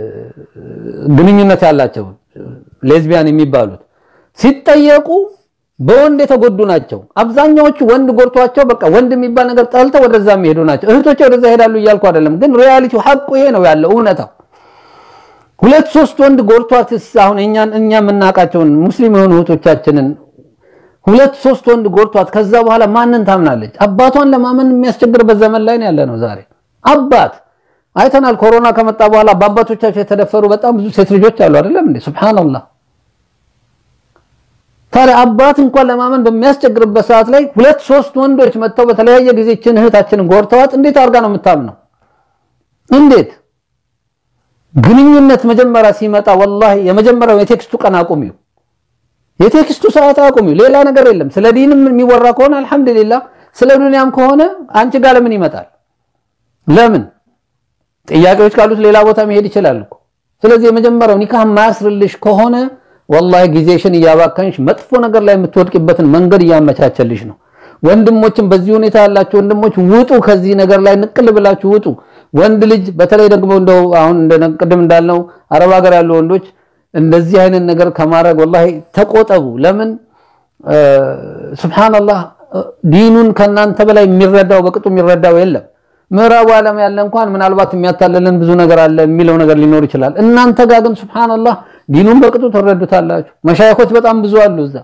ግንኙነት ያላቸው ሌዝቢያን የሚባሉት ሲጠየቁ በወንድ የተጎዱ ናቸው አብዛኛዎቹ ወንድ ጎርቷቸው በቃ ወንድ የሚባል ነገር ጣልተው ወደዛ የሚሄዱ ናቸው እህቶቼ ወደዛ ሄዳሉ ይያልኩ አይደለም ግን ሪያሊቲው ሐቁ ይሄ ነው ያለው እውነታው ሁለት ሶስት ወንድ ጎርቷትስ አሁን እኛ ምናቃቸውን ሙስሊም የሆኑ እህቶቻችንን ሁለት ሶስት ወንድ ጎርቷት ከዛ በኋላ ማንን ታምናለች አባቷን ለማመን የሚያስቸግርበት ዘመን ላይ ነው ያለነው ዛሬ አባት አይተናል ኮሮና ከመጣ በኋላ አባቶቻቸው የተደፈሩ በጣም ብዙ ሴት ልጆች አሉ አይደለም እንዴ ሱብሃንአላህ ታዲያ አባት እንኳን ለማመን በሚያስቸግርበት ሰዓት ላይ ሁለት ሶስት ወንዶች መጥተው በተለያየ ጊዜ እህታችንን ጎርተዋት እንዴት አርጋ ነው የምታምነው እንዴት ግንኙነት መጀመሪያ ሲመጣ ወላሂ የመጀመሪያው የቴክስቱ ቀን አቁሚው የቴክስቱ ሰዓት አቁሚው ሌላ ነገር የለም ስለ ዲንም የሚወራ ከሆነ አልহামዱሊላህ ስለ ዱንያም ከሆነ አንቺ ጋር ለምን ይመጣል ለምን ጥያቄዎች ካሉት ሌላ ቦታ መሄድ ይችላል እኮ ስለዚህ የመጀመሪያው ኒካህ ማስርልሽ ከሆነ ወላሂ ጊዜሽን ያባከንሽ መጥፎ ነገር ላይ የምትወድቂበትን መንገድ ያመቻቸልሽ ነው ወንድሞችን በዚህ ሁኔታ ያላችሁ ወንድሞች ውጡ ከዚህ ነገር ላይ ንቅል ብላችሁ ውጡ ወንድ ልጅ በተለይ ደግሞ እንደው አሁን እንደቀደም እንዳልነው አረብ ሀገር ያሉ ወንዶች እንደዚህ አይነት ነገር ከማረግ ወላሂ ተቆጠቡ ለምን ሱብሃንአላህ ዲኑን ከናንተ በላይ የሚረዳው በቅጡ የሚረዳው የለም ምዕራቡ ዓለም ያለ እንኳን ምናልባት የሚያታለለን ብዙ ነገር አለ የሚለው ነገር ሊኖር ይችላል እናንተ ጋር ግን ሱብሃንአላህ ዲኑን በቅጡ ተረዱታላችሁ መሻይኾች በጣም ብዙ አሉ እዛ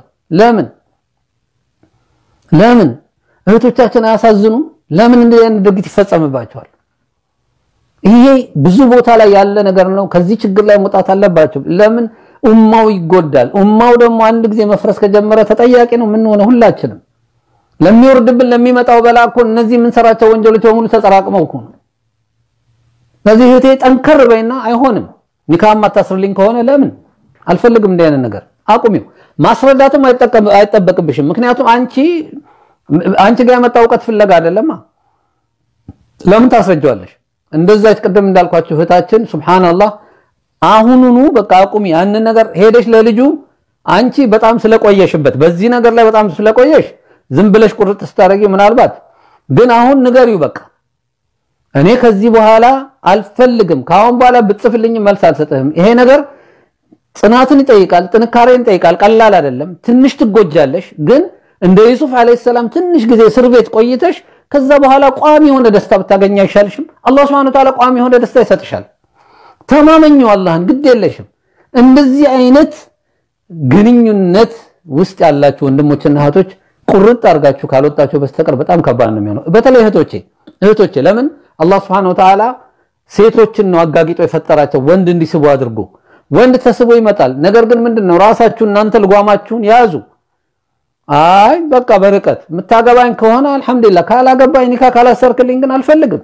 ለምን እህቶቻችን አያሳዝኑም ለምን እንደዚህ ድርጊት ይፈጸምባቸዋል ይሄ ብዙ ቦታ ላይ ያለ ነገር ነው ከዚህ ችግር ላይ መውጣት አለባቸው ለምን ኡማው ይጎዳል ኡማው ደግሞ አንድ ጊዜ መፍረስ ከጀመረ ተጠያቂ ነው ምን ሆነ ሁላችንም ለሚወርድብን ለሚመጣው በላኮ እነዚህ ምን ሰራቸው ወንጀሎች በሙሉ ተጠራቅመው እኮ ነው ስለዚህ እህቴ ጠንከር በይና አይሆንም ኒካህ ማታስርልኝ ከሆነ ለምን አልፈልግም እንደ አይነት ነገር አቁሚው ማስረዳትም አይጠበቅብሽም ምክንያቱም አንቺ ጋር የመጣው ዕውቀት ፍለጋ አይደለማ ለምን ታስረጃለሽ እንደዛች ቀደም እንዳልኳችሁ እህታችን ሱብሃንአላህ አሁኑኑ በቃ አቁሚ ያን ነገር ሄደሽ ለልጁ አንቺ በጣም ስለቆየሽበት በዚህ ነገር ላይ በጣም ስለቆየሽ ዝም ብለሽ ቁርጥ ስታረጊ ምናልባት ግን አሁን ንገሪው በቃ እኔ ከዚህ በኋላ አልፈልግም ካሁን በኋላ ብጽፍልኝ መልስ አልሰጥህም ይሄ ነገር ጽናትን ይጠይቃል ጥንካሬን ይጠይቃል ቀላል አይደለም ትንሽ ትጎጃለሽ ግን እንደ ዩሱፍ አለይሂ ሰላም ትንሽ ጊዜ እስር ቤት ቆይተሽ ከዛ በኋላ ቋሚ የሆነ ደስታ ብታገኝ አይሻልሽም? አላህ Subhanahu Wa Ta'ala ቋሚ የሆነ ደስታ ይሰጥሻል። ተማመኙ አላህን ግድ የለሽም። እንደዚህ አይነት ግንኙነት ውስጥ ያላችሁ ወንድሞችና እህቶች ቁርጥ አርጋችሁ ካልወጣችሁ በስተቀር በጣም ከባድ ነው የሚሆነው። በተለይ እህቶቼ ለምን አላህ Subhanahu Wa Ta'ala ሴቶችን ነው አጋጊጦ የፈጠራቸው ወንድ እንዲስቡ አድርጎ። ወንድ ተስቦ ይመጣል። ነገር ግን ምንድነው ራሳችሁ እናንተ ልጓማችሁን ያዙ። አይ በቃ በርቀት መታገባኝ ከሆነ አልহামዱሊላህ ካላገባኝ ኒካ ካላሰርክልኝ ግን አልፈልግም።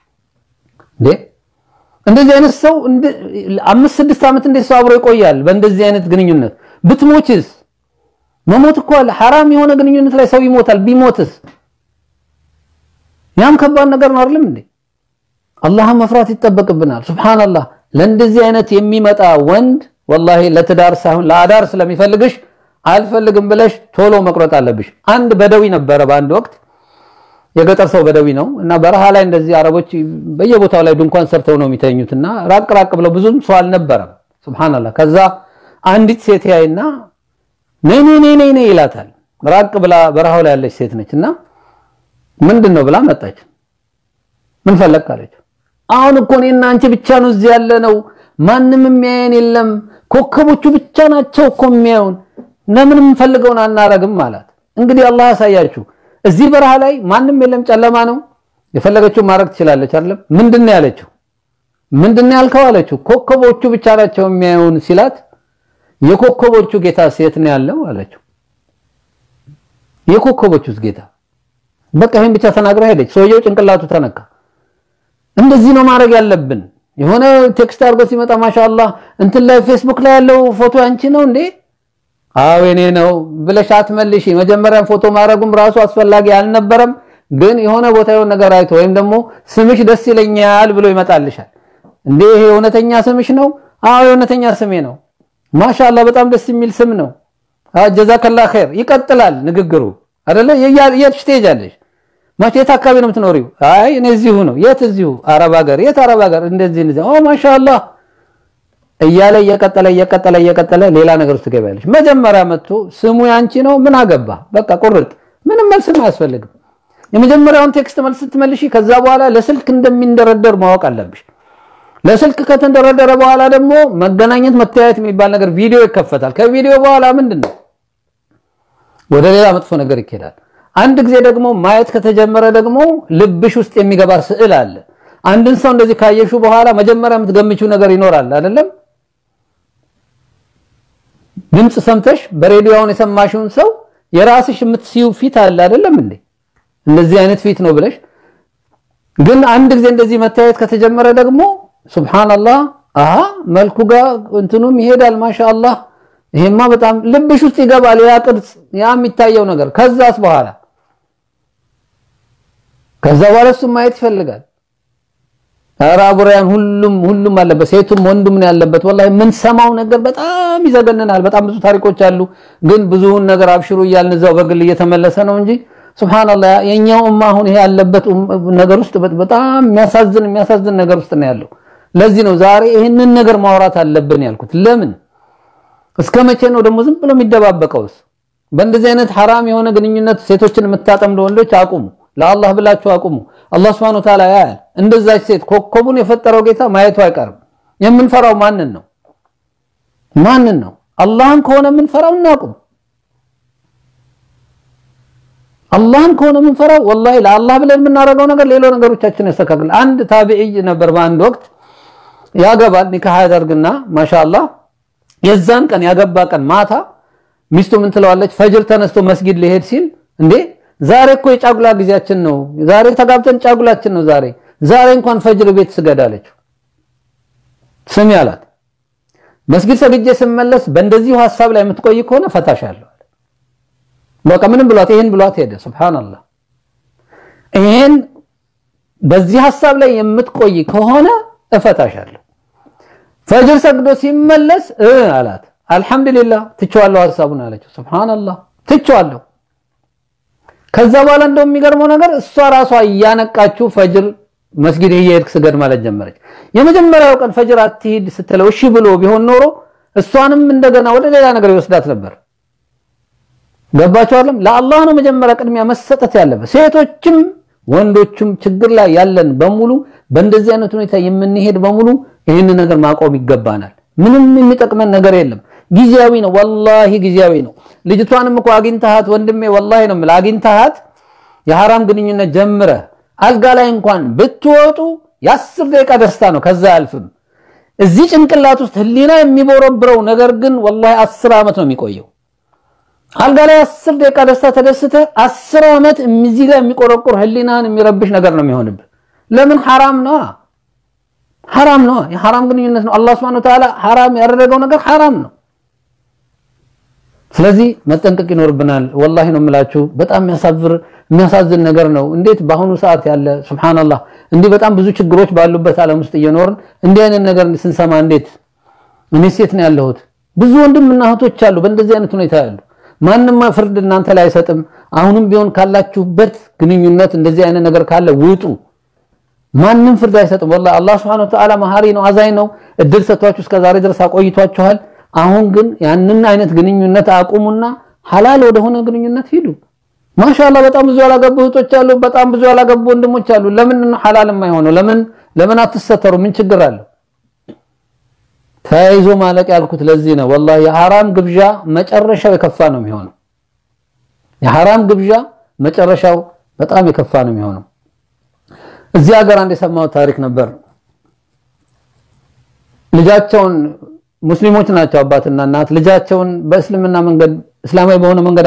እንደዚህ አይነት ሰው 5-6 ዓመት እንዴት ሰው አብሮ ይቆያል? በእንደዚህ አይነት ግንኙነት ብትሞችስ? መሞት እኮ አለ። حرام የሆነ ግንኙነት ላይ ሰው ይሞታል። ቢሞትስ? ያም ከባድ ነገር ነው አይደለም እንዴ? አላህን መፍራት ይተበቅብናል። ሱብሃንአላህ ለእንደዚህ አይነት የሚመጣ ወንድ ወላሂ ለትዳር ሳይሆን ለአዳር ስለሚፈልግሽ አልፈልግም ብለሽ ቶሎ መቅረጥ አለብሽ። አንድ በደዊ ነበረ በአንድ ወቅት የገጠር ሰው በደዊ ነው እና በረሃ ላይ እንደዚህ አረቦች በየቦታው ላይ ድንኳን ሰርተው ነው የሚተኙትና ራቅ ብለው ብዙም ሰው አልነበረም። ሱብሃንአላህ ከዛ አንዲት ሴት ያይና ነይ ይላታል። ራቅ ብላ በረሃው ላይ ያለች ሴት ነችና ምንድነው ብላ መጣች። ምን ፈለክ አለች። አሁን እኮ እኔና አንቺ ብቻ ነው እዚህ ያለ ነው ማንንም የሚያየን የለም ኮከቦቹ ብቻ ናቸው እኮ የሚያዩን ለምን እንፈልገውን አናረግም ማለት። እንግዲህ አላህ ያሳያችሁ እዚህ በረሃ ላይ ማንንም የለም ጨለማ ነው የፈለገችው ማረግ ትችላለች አይደለም። ምንድነው ያለችው? ምንድነው ያልከው አለችው። ኮከቦቹ ብቻ ናቸው የሚያዩን ሲላት የኮከቦቹ ጌታ ሴት ነው ያለው አለችው። የኮከቦቹስ ጌታ በቃ ይሄን ብቻ ተናግራ ሄደች። ሰውየው ጭንቅላቱ ተነካ። እንደዚህ ነው ማድረግ ያለብን። የሆነ ቴክስት አድርጎ ሲመጣ ማሻአላህ እንትን ላይ ፌስቡክ ላይ ያለው ፎቶ አንቺ ነው እንዴ? አዎ እኔ ነው ብለሽ አትመልሺ። መጀመሪያም ፎቶ ማድረጉም ራሱ አስፈላጊ አልነበረም። ግን የሆነ ቦታ የሆነ ነገር አይቶ ወይም ደግሞ ስምሽ ደስ ይለኛል ብሎ ይመጣልሻል። እንዴ ይሄ እውነተኛ ስምሽ ነው? አዎ እውነተኛ ስሜ ነው። ማሻአላህ በጣም ደስ የሚል ስም ነው። ጀዛከላህ ኸይር ይቀጥላል ንግግሩ አይደለ? የት ትሄጃለሽ? ማቼት አካባቢ ነው የምትኖሪው? አይ እኔ እዚሁ ነው። የት እዚሁ? አረብ ሀገር። የት አረብ ሀገር? እንደዚህ ኦ ማሻአላህ እያለ እየቀጠለ ሌላ ነገር ውስጥ ገባለሽ። መጀመሪያ መጥቶ ስሙ ያንቺ ነው ምን አገባ በቃ ቁርጥ ምንም መልስ አያስፈልግም። የመጀመሪያውን ቴክስት መልስ ትመልሺ። ከዛ በኋላ ለስልክ እንደሚንደረደር ማወቅ አለብሽ። ለስልክ ከተንደረደረ በኋላ ደግሞ መገናኘት መተያየት የሚባል ነገር ቪዲዮ ይከፈታል። ከቪዲዮ በኋላ ምንድነው ወደ ሌላ መጥፎ ነገር ይኬዳል። አንድ ጊዜ ደግሞ ማየት ከተጀመረ ደግሞ ልብሽ ውስጥ የሚገባ ስዕል አለ። አንድን ሰው እንደዚህ ካየሹ በኋላ መጀመሪያ የምትገምቺው ነገር ይኖራል አይደለም? ድምጽ ሰምተሽ በሬዲዮውን የሰማሽውን ሰው የራስሽ የምትሲው ፊት አለ አይደለም እንዴ? እንደዚህ አይነት ፊት ነው ብለሽ ግን አንድ ጊዜ እንደዚህ መታየት ከተጀመረ ደግሞ ሱብሃንአላህ መልኩ ጋር እንትኑም ይሄዳል ማሻአላህ። ይሄማ በጣም ልብሽ ውስጥ ይገባል ያ ቅርጽ ያ የሚታየው ነገር። ከዛስ በኋላ እሱ ማየት ይፈልጋል። አራቡራን ሁሉም አለበት ሴቱም ወንዱም ነው ያለበት። ወላሂ ምን ሰማው ነገር በጣም ይዘገነናል። በጣም ብዙ ታሪኮች አሉ። ግን ብዙውን ነገር አብሽሩ እያልን እዛው በግል እየተመለሰ ነው እንጂ ሱብሃንአላህ የኛው ኡማ አሁን ይሄ ያለበት ነገር ውስጥ በጣም የሚያሳዝን ነገር ውስጥ ነው ያለው። ለዚህ ነው ዛሬ ይሄንን ነገር ማውራት አለብን ያልኩት። ለምን እስከመቼ ነው ደግሞ ዝም ብሎ የሚደባበቀውስ? በእንደዚህ አይነት حرام የሆነ ግንኙነት ሴቶችን የምታጠምዱ ወንዶች አቁሙ። ለአላህ ብላችሁ አቁሙ። አላህ Subhanahu Wa Ta'ala ያያል። እንደዛች ሴት ኮከቡን የፈጠረው ጌታ ማየቱ አይቀርም። የምንፈራው ማንን ነው? አላህን ከሆነ የምንፈራው እናቁም። አላህን ከሆነ የምንፈራው ወላሂ ለአላህ ብለን የምናረገው ነገር ሌላ ነገሮቻችን ያስተካክል። አንድ ታቢዒ ነበር በአንድ ወቅት ያገባል ኒካህ ያደርግና ማሻአላህ የዛን ቀን ያገባ ቀን ማታ ሚስቱ ምን ትለዋለች? ፈጅር ተነስቶ መስጊድ ሊሄድ ሲል እንዴ ዛሬ እኮ የጫጉላ ጊዜያችን ነው። ዛሬ ተጋብተን ጫጉላችን ነው። ዛሬ እንኳን ፈጅር ቤት ስገዳለች። ስሚ አላት። መስጊድ ሰግጄ ስመለስ በእንደዚሁ ሐሳብ ላይ የምትቆይ ከሆነ ፈታሻለሁ። በቃ ምንም ብሏት ይሄን ብሏት ሄደ። ሱብሃንአላህ ይሄን በዚህ ሐሳብ ላይ የምትቆይ ከሆነ እፈታሻለሁ። ፈጅር ሰግዶ ሲመለስ አላት አልহামዱሊላህ ትቼዋለሁ ሐሳቡን አለች። ሱብሃንአላህ ትቼዋለሁ። ከዛ በኋላ እንደው የሚገርመው ነገር እሷ ራሷ ያነቃችው ፈጅር መስጊድ እየሄድክ ስገድ ማለት ጀመረች። የመጀመሪያው ቀን ፈጅር አትሂድ ስትለው እሺ ብሎ ቢሆን ኖሮ እሷንም እንደገና ወደ ሌላ ነገር ይወስዳት ነበር። ገባችሁ አይደል? ለአላህ ነው መጀመሪያ ቅድሚያ መሰጠት ያለበት። ሴቶችም ወንዶችም ችግር ላይ ያለን በሙሉ በእንደዚህ አይነት ሁኔታ የምንሄድ በሙሉ ይሄን ነገር ማቆም ይገባናል ምንም የሚጠቅመን ነገር የለም ጊዜያዊ ነው والله ጊዜያዊ ነው ልጅቷንም እኮ አግኝተሃት ወንድሜ والله ነው ማለት አግኝተሃት የሐራም ግንኙነት ጀምረ አልጋ ላይ እንኳን ብትወጡ የ10 ደቂቃ ደስታ ነው ከዛ አልፍም እዚህ ጭንቅላት ውስጥ ህሊና የሚቦረብረው ነገር ግን والله 10 አመት ነው የሚቆየው አልጋ ላይ 10 ደቂቃ ደስታ ተደስተ 10 አመት እዚህ ላይ የሚቆረቆር ህሊናን የሚረብሽ ነገር ነው የሚሆንብህ ለምን حرام ነው حرام ነው የሐራም ግንኙነት ነው አላህ Subhanahu Wa Ta'ala حرام ያደረገው ነገር حرام ነው ስለዚህ መጠንቀቅ ይኖርብናል والله ነው የምላችሁ በጣም የሚያሳዝን ነገር ነው እንዴት በአሁኑ ሰዓት ያለ ሱብሃንአላህ እንዴ በጣም ብዙ ችግሮች ባሉበት ዓለም ውስጥ እየኖርን እንዴ አይነት ነገር ስንሰማ እንዴት እኔ ሴት ነው ያለሁት ብዙ ወንድምና እህቶች አሉ በእንደዚህ አይነት ሁኔታ ያሉ ማንንም ፍርድ እናንተ ላይ አይሰጥም አሁንም ቢሆን ካላችሁበት ግንኙነት እንደዚህ አይነት ነገር ካለ ውጡ ማንንም ፍርድ አይሰጥም والله አላህ Subhanahu Wa Ta'ala መሐሪ ነው አዛኝ ነው እድል ሰጥቷችሁ እስከ ዛሬ ድረስ አቆይቷችኋል አሁን ግን ያንን አይነት ግንኙነት አቁሙና ሐላል ወደሆነ ግንኙነት ሂዱ ማሻአላህ በጣም ብዙ ያላገቡ እህቶች አሉ በጣም ብዙ ያላገቡ ወንድሞች አሉ ለምን ነው ሐላል የማይሆነው ለምን አትሰተሩ ምን ችግር አለ ታይዞ ማለቅ ያልኩት ለዚህ ነው والله የሐራም ግብዣ መጨረሻው የከፋ ነው የሚሆነው የሐራም ግብዣ መጨረሻው በጣም የከፋ ነው የሚሆነው እዚህ ሀገር አንድ የሰማው ታሪክ ነበር ልጃቸውን ሙስሊሞች ናቸው አባትና እናት ልጃቸውን በእስልምና መንገድ እስላማዊ በሆነ መንገድ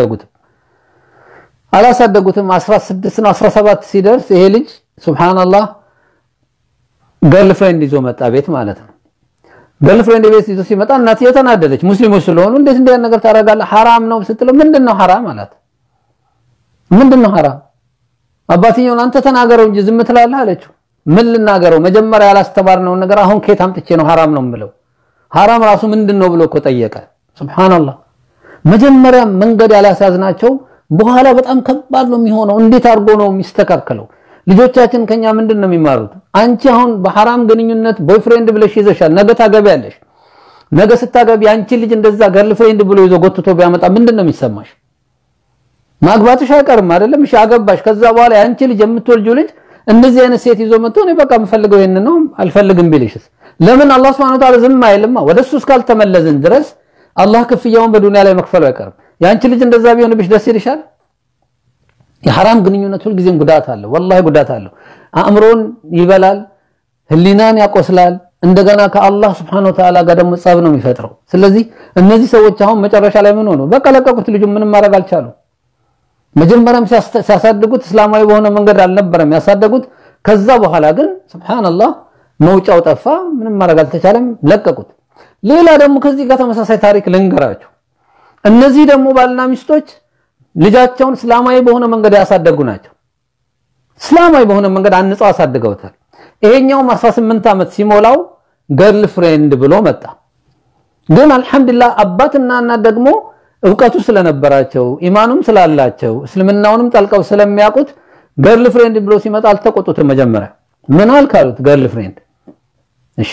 አላሳደጉትም 16 ነው 17 ሲደርስ ይሄ ልጅ ሱብሃንአላህ ገርልፍሬንድ ይዞ መጣ ቤት ማለት ነው ገርልፍሬንድ ቤት ይዞ ሲመጣ እናትየው ተናደደች ሙስሊሞች ስለሆኑ እንዴት እንደ ነገር ታረጋለህ حرام ነው ስትለው ምንድነው حرام አላት ምንድነው حرام አባትየው አንተ ተናገረው እንጂ ዝም ትላለህ አለችው ምን ልናገረው መጀመሪያ ያላስተባርነው ነገር አሁን ከየት አምጥቼ ነው حرام ነው የምለው حرام ራሱ ምንድነው ብሎ እኮ ጠየቀ ሱብሃንአላህ መጀመሪያ መንገድ ያላሳዝናቸው በኋላ በጣም ከባድ ነው የሚሆነው እንዴት አርጎ ነው የሚስተካከለው ልጆቻችን ከኛ ምንድነው የሚማሩት አንቺ አሁን በሐራም ግንኙነት ቦይፍሬንድ ብለሽ ይዘሻል ነገ ታገቢያለሽ ነገ ስታገቢ አንቺ ልጅ እንደዛ ገርልፍሬንድ ብሎ ይዞ ጎትቶ ቢያመጣ ምንድነው የሚሰማሽ ማግባትሽ አይቀርም አይደለም እሺ አገባሽ ከዛ በኋላ አንቺ ልጅ የምትወልጂው ልጅ እንደዚህ አይነት ሴት ይዞ መጥቶ ነው በቃ የምፈልገው ይሄን ነው አልፈልግም ቢልሽስ ለምን አላህ Subhanahu Wa Ta'ala ዝም አይልማ ወደሱ እስካልተመለስን ድረስ አላህ ክፍያውን በዱንያ ላይ መክፈሉ አይቀርም ያንቺ ልጅ እንደዛ ቢሆንብሽ ደስ ይልሻል የሐራም ግንኙነት ሁሉ ጊዜም ጉዳት አለው والله ጉዳት አለው አእምሮን ይበላል ህሊናን ያቆስላል እንደገና ከአላህ Subhanahu Wa Ta'ala ጋር ደግሞ ጸብ ነው የሚፈጥረው ስለዚህ እነዚህ ሰዎች አሁን መጨረሻ ላይ ምን ሆኑ በቃ ለቀቁት ልጅ ምንም ማድረግ አልቻሉ መጀመሪያም ሲያሳድጉት እስላማዊ በሆነ መንገድ አልነበረም ያሳደጉት ከዛ በኋላ ግን ሱብሃንአላህ መውጫው ጠፋ ምንም ማድረግ አልተቻለም ለቀቁት ሌላ ደግሞ ከዚህ ጋር ተመሳሳይ ታሪክ ልንገራችሁ እነዚህ ደግሞ ባልና ሚስቶች ልጃቸውን እስላማዊ በሆነ መንገድ ያሳደጉ ናቸው እስላማዊ በሆነ መንገድ አንጻው አሳድገውታል ይሄኛው 18 አመት ሲሞላው ገርልፍሬንድ ብሎ መጣ ግን አልহামዱሊላህ አባትና እናት ደግሞ ዕውቀቱ ስለነበራቸው ኢማኑም ስላላቸው እስልምናውንም ጠልቀው ስለሚያውቁት ገርልፍሬንድ ብሎ ሲመጣ አልተቆጡትም መጀመሪያ ምን አልካሉት ገርልፍሬንድ እሺ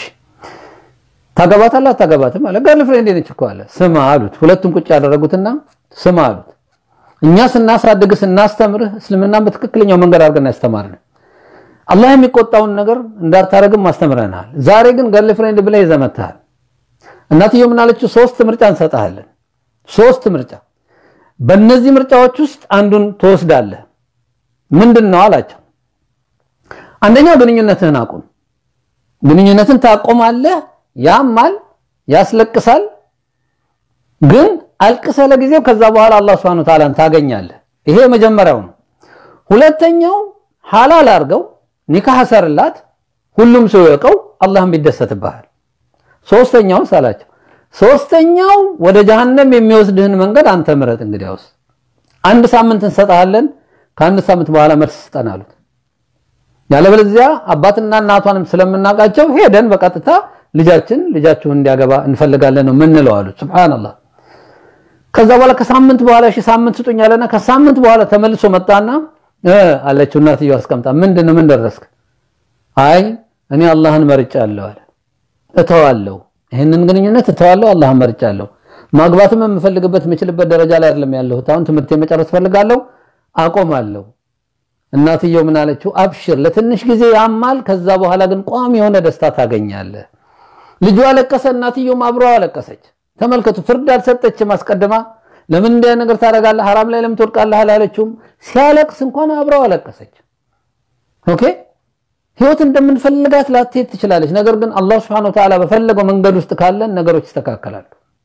ታገባታላህ አለ ገርልፍሬንድ ነች እኮ አለ ስማ አሉት ሁለቱም ቁጭ ያደረጉትና ስማ አሉት እኛ ስናሳድግ ስናስተምርህ እስልምናን በትክክለኛው መንገድ አድርገን ያስተማርን አላህ የሚቆጣውን ነገር እንዳታረግም ማስተምረናል ዛሬ ግን ገርልፍሬንድ ብለህ ይዘመታል እናትየው ምን አለች 3 ምርጫ እንሰጣለን 3 ምርጫ በእነዚህ ምርጫዎች ውስጥ አንዱን ተወስዳለህ ምንድነው አላቸው አንደኛው ግንኙነትህን አቁም ግንኙነትን ታቆማለህ ያማል ያስለቅሳል ግን አልቅሰህ ለጊዜው ከዛ በኋላ አላህ Subhanahu Wa Ta'ala ታገኛለህ ይሄ መጀመሪያው ነው ሁለተኛው ሐላል አርገው ኒካህ ሰርላት ሁሉም ሰው ያውቀው አላህም ይደሰትብሃል ሶስተኛው ሳላቸው ሶስተኛው ወደ ጀሃነም የሚወስድህን መንገድ አንተ ምረጥ እንግዲያውስ አንድ ሳምንት እንሰጣለን ከአንድ ሳምንት በኋላ መልስ ስጠናሉት ያለበለዚያ አባትና እናቷንም ስለምናቃቸው ሄደን በቀጥታ ልጃችሁ እንዲያገባ እንፈልጋለን ነው ምን ነው አሉት ሱብሃንአላህ ከዛ በኋላ ከሳምንት በኋላ እሺ ሳምንት ስጡኛለና ከሳምንት በኋላ ተመልሶ መጣና አለችው እናትየው አስቀምጣ ምንድነው ምን ደረስክ አይ እኔ አላህን መርጫለሁ አለ እተዋለሁ ይሄንን ግንኙነት እተዋለሁ አላህን መርጫለሁ ማግባትም የምፈልግበት የምችልበት ደረጃ ላይ አይደለም ያለሁት አሁን ትምህርት መጨረስ ፈልጋለሁ አቆማለሁ እናትየው ምን አለችው አብሽር ለትንሽ ጊዜ ያማል ከዛ በኋላ ግን ቋሚ የሆነ ደስታ ታገኛለህ ልጇ አለቀሰ እናትየው አብራው አለቀሰች ተመልከቱ ፍርድ አልሰጠችም አስቀድማ ለምን እንደ ነገር ታረጋለህ حرام ላይ ለምን ትወድቃለህ አላለችውም ሲያለቅስ እንኳን አብራው አለቀሰች ኦኬ ህይወት እንደምንፈልጋት ላትሄድ ትችላለች ነገር ግን አላህ Subhanahu Wa Ta'ala በፈለገው መንገድ ውስጥ ካለን ነገሮች ይስተካከላሉ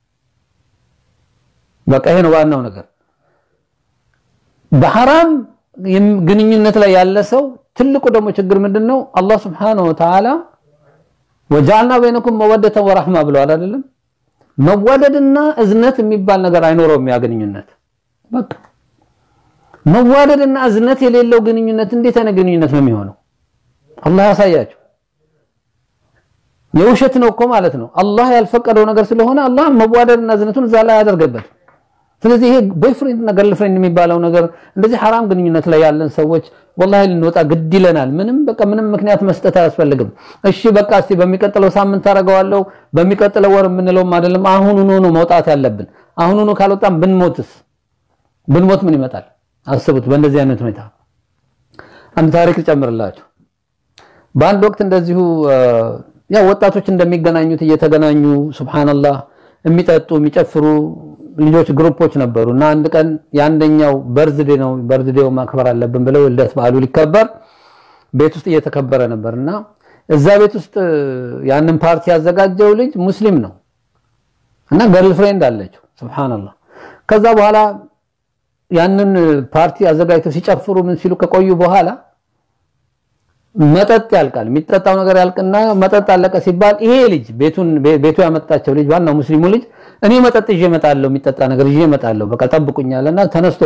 በቃ ይሄ ነው ዋናው ነገር በሐራም ግንኙነት ላይ ያለ ሰው ትልቁ ደግሞ ችግር ምንድነው አላህ Subhanahu Wa Ta'ala وجعلنا بينكم مودة ورحمة ብለዋል አይደለም መዋደድና እዝነት የሚባል ነገር አይኖርም ያ ግንኙነት በቃ መዋደድና እዝነት የሌለው ግንኙነት እንዴት አይነት ግንኙነት ነው የሚሆነው አላህ ያሳያችሁ የውሸት ነው እኮ ማለት ነው አላህ ያልፈቀደው ነገር ስለሆነ አላህ መዋደድና እዝነቱን እዛ ላይ ያደርገበት ስለዚህ ይሄ ቦይፍሬንድ እና ገርልፍሬንድ የሚባለው ነገር እንደዚህ حرام ግንኙነት ላይ ያለን ሰዎች والله ልንወጣ ግድ ይለናል ምንም በቃ ምንም ምክንያት መስጠት አያስፈልግም እሺ በቃ እስቲ በሚቀጥለው ሳምንት ታረጋዋለሁ በሚቀጥለው ወር ምንለውም አይደለም አሁኑኑ ነው መውጣት ያለብን አሁኑኑ ካልወጣን ብንሞት ምን ይመጣል አስቡት በእንደዚህ አይነት ሁኔታ አንድ ታሪክ ጨምርላችሁ በአንድ ወቅት እንደዚሁ ያ ወጣቶች እንደሚገናኙት እየተገናኙ ሱብሃንአላህ የሚጠጡ የሚጨፍሩ ልጆች ግሩፖች ነበሩና አንድ ቀን ያንደኛው በርዝዴው ማክበር አለብን ብለው ልደት በዓሉ ሊከበር ቤት ውስጥ እየተከበረ ነበርና እዛ ቤት ውስጥ ያንን ፓርቲ ያዘጋጀው ልጅ ሙስሊም ነው እና ገርልፍሬንድ አለችው ሱብሃንአላህ ከዛ በኋላ ያንን ፓርቲ አዘጋጅተው ሲጨፍሩ ምን ሲሉ ከቆዩ በኋላ መጠጥ ያልቃል የሚጠጣው ነገር ያልቅና መጠጥ አለቀ ሲባል ይሄ ልጅ ቤቱ ያመጣቸው ልጅ ዋናው ሙስሊሙ ልጅ እኔ መጠጥ ይዤ እመጣለሁ የሚጠጣ ነገር ይዤ እመጣለሁ በቃ ጠብቁኛልና ተነስቶ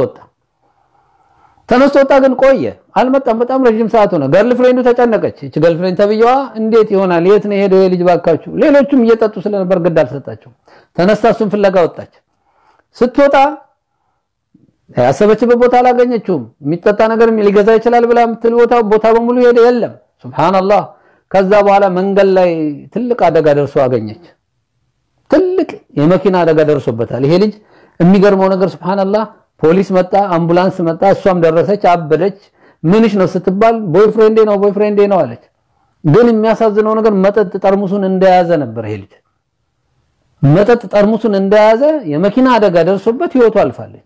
ወጣ ግን ቆየ አልመጣም በጣም ረጅም ሰዓት ሆነ ገርልፍሬንዱ ተጨነቀች እቺ ገርልፍሬንድ ተብየዋ እንዴት ይሆናል የት ነው ሄደው የልጅ እባካቹ ሌሎችም እየጠጡ ስለነበር ግድ አልሰጣቸው ተነሳሱን ፍለጋ ወጣች ስትወጣ ያሰበችበት ቦታ አላገኘችውም የሚጠጣ ነገር ሊገዛ ይችላል ብላ የምትል ቦታ በሙሉ ሄደ የለም ሱብሃንአላህ ከዛ በኋላ መንገድ ላይ ትልቅ አደጋ ደርሶ አገኘች ትልቅ የመኪና አደጋ ደርሶበታል ይሄ ልጅ የሚገርመው ነገር ሱብሃንአላህ ፖሊስ መጣ አምቡላንስ መጣ እሷም ደረሰች አበደች ምንሽ ነው ስትባል ቦይፍሬንዴ ነው አለች ግን የሚያሳዝነው ነገር መጠጥ ጠርሙሱን እንደያዘ ነበር ይሄ ልጅ መጠጥ ጠርሙሱን እንደያዘ የመኪና አደጋ ደርሶበት ህይወቱ አልፋለች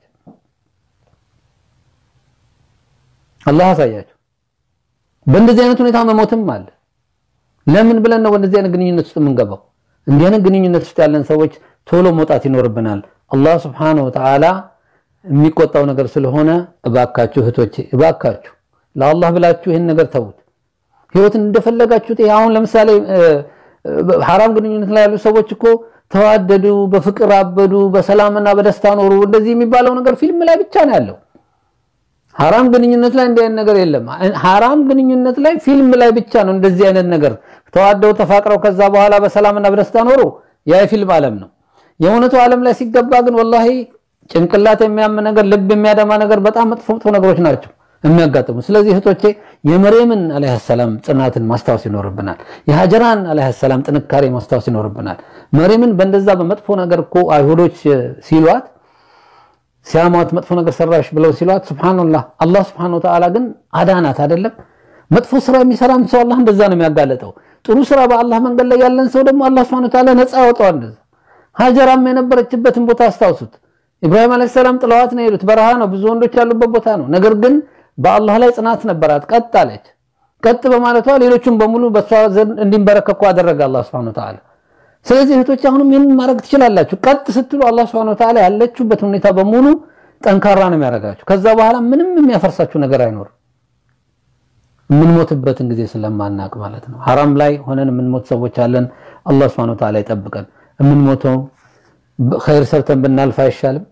አላህ ያሳያችሁ በእንደዚህ አይነት ሁኔታ መሞትም አለ ለምን ብለን ነው በእንደዚህ አይነት ግንኙነት ውስጥ የምንገባው እንዲህ አይነት ግንኙነት ውስጥ ያለን ሰዎች ቶሎ መውጣት ይኖርብናል አላህ Subhanahu Wa Ta'ala የሚቆጣው ነገር ስለሆነ እባካችሁ እህቶቼ እባካችሁ ለአላህ ብላችሁ ይሄን ነገር ተውት ህይወትን እንደፈለጋችሁት አሁን ለምሳሌ حرام ግንኙነት ላይ ያሉ ሰዎች እኮ ተዋደዱ በፍቅር አበዱ በሰላምና በደስታ ኖሩ እንደዚህ የሚባለው ነገር ፊልም ላይ ብቻ ነው ያለው حرام ግንኙነት ላይ እንደዚህ አይነት ነገር የለም حرام ግንኙነት ላይ ፊልም ላይ ብቻ ነው እንደዚህ አይነት ነገር ተዋደው ተፋቅረው ከዛ በኋላ በሰላምና በደስታ ኖሩ ያ ፊልም ዓለም ነው የእውነቱ ዓለም ላይ ሲገባ ግን والله ጭንቅላት የሚያም ነገር ልብ የሚያደማ ነገር በጣም መጥፎ ነገሮች ናቸው የሚያጋጥሙ ስለዚህ እህቶቼ የመርየምን አለይሃ ሰላም ጽናትን ማስታወስ ይኖርብናል የሃጀራን አለይሃ ሰላም ጥንካሬ ማስታወስ ይኖርብናል መርየምን በእንደዛ በመጥፎ ነገር እኮ አይሁዶች ሲሏት ሲያማት መጥፎ ነገር ሰራሽ ብለው ሲሏት ሱብሃንአላህ አላህ Subhanahu Wa Ta'ala ግን አዳናት አይደለም መጥፎ ስራ የሚሰራም ሰው አላህ እንደዛ ነው የሚያጋለጠው ጥሩ ስራ በአላህ መንገድ ላይ ያለን ሰው ደግሞ አላህ Subhanahu Wa Ta'ala ነፃ ያወጣዋል ሃጀራም የነበረችበትን ቦታ አስታውሱት ኢብራሂም አለይሂ ሰላም ጥለዋት ነው የሄዱት በረሃ ነው ብዙ ወንዶች ያሉበት ቦታ ነው ነገር ግን በአላህ ላይ ጽናት ነበራት ቀጥ አለች ቀጥ በማለቷ ሌሎችም በሙሉ በሷ ዘንድ እንዲንበረከኩ አደረገ አላህ Subhanahu Wa Ta'ala ስለዚህ እህቶች አሁንም ምን ማድረግ ትችላላችሁ ቀጥ ስትሉ አላህ Subhanahu Wa Ta'ala ያለችሁበት ሁኔታ በሙሉ ጠንካራ ነው የሚያደርጋችሁ ከዛ በኋላ ምንም የሚያፈርሳችሁ ነገር አይኖርም ምን ሞትበትን ጊዜ ስለማናቅ ማለት ነው حرام ላይ ሆነን ምን ሞት ሰዎች አለን አላህ Subhanahu Wa Ta'ala ይጠብቀን ምን ሞተው ኸይር ሰርተን ብናልፍ አይሻልም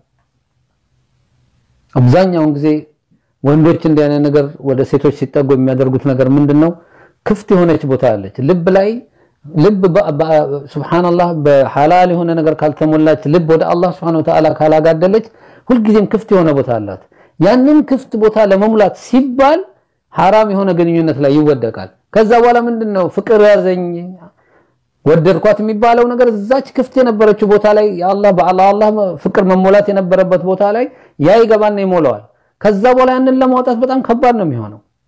አብዛኛው ጊዜ ወንዶች እንደነ ነገር ወደ ሴቶች ሲጠጉ የሚያደርጉት ነገር ምንድነው ክፍት የሆነች ቦታ አለች ልብ ሱብሃንአላህ በሐላል የሆነ ነገር ካልተሞላች ልብ ወደ አላህ Subhanahu Wa Ta'ala ካላጋደለች ሁሉ ጊዜም ክፍት የሆነ ቦታ አላት ያንን ክፍት ቦታ ለመሙላት ሲባል حرام የሆነ ግንኙነት ላይ ይወደቃል ከዛ በኋላ ምንድነው ፍቅር ያዘኝ ወደድኳት የሚባለው ነገር እዛች ክፍት የነበረችው ቦታ ላይ አላህ ፍቅር መሞላት የነበረበት ቦታ ላይ ያ ይገባና ይሞላዋል ከዛ በኋላ ያንን ለማውጣት በጣም ከባድ ነው የሚሆነው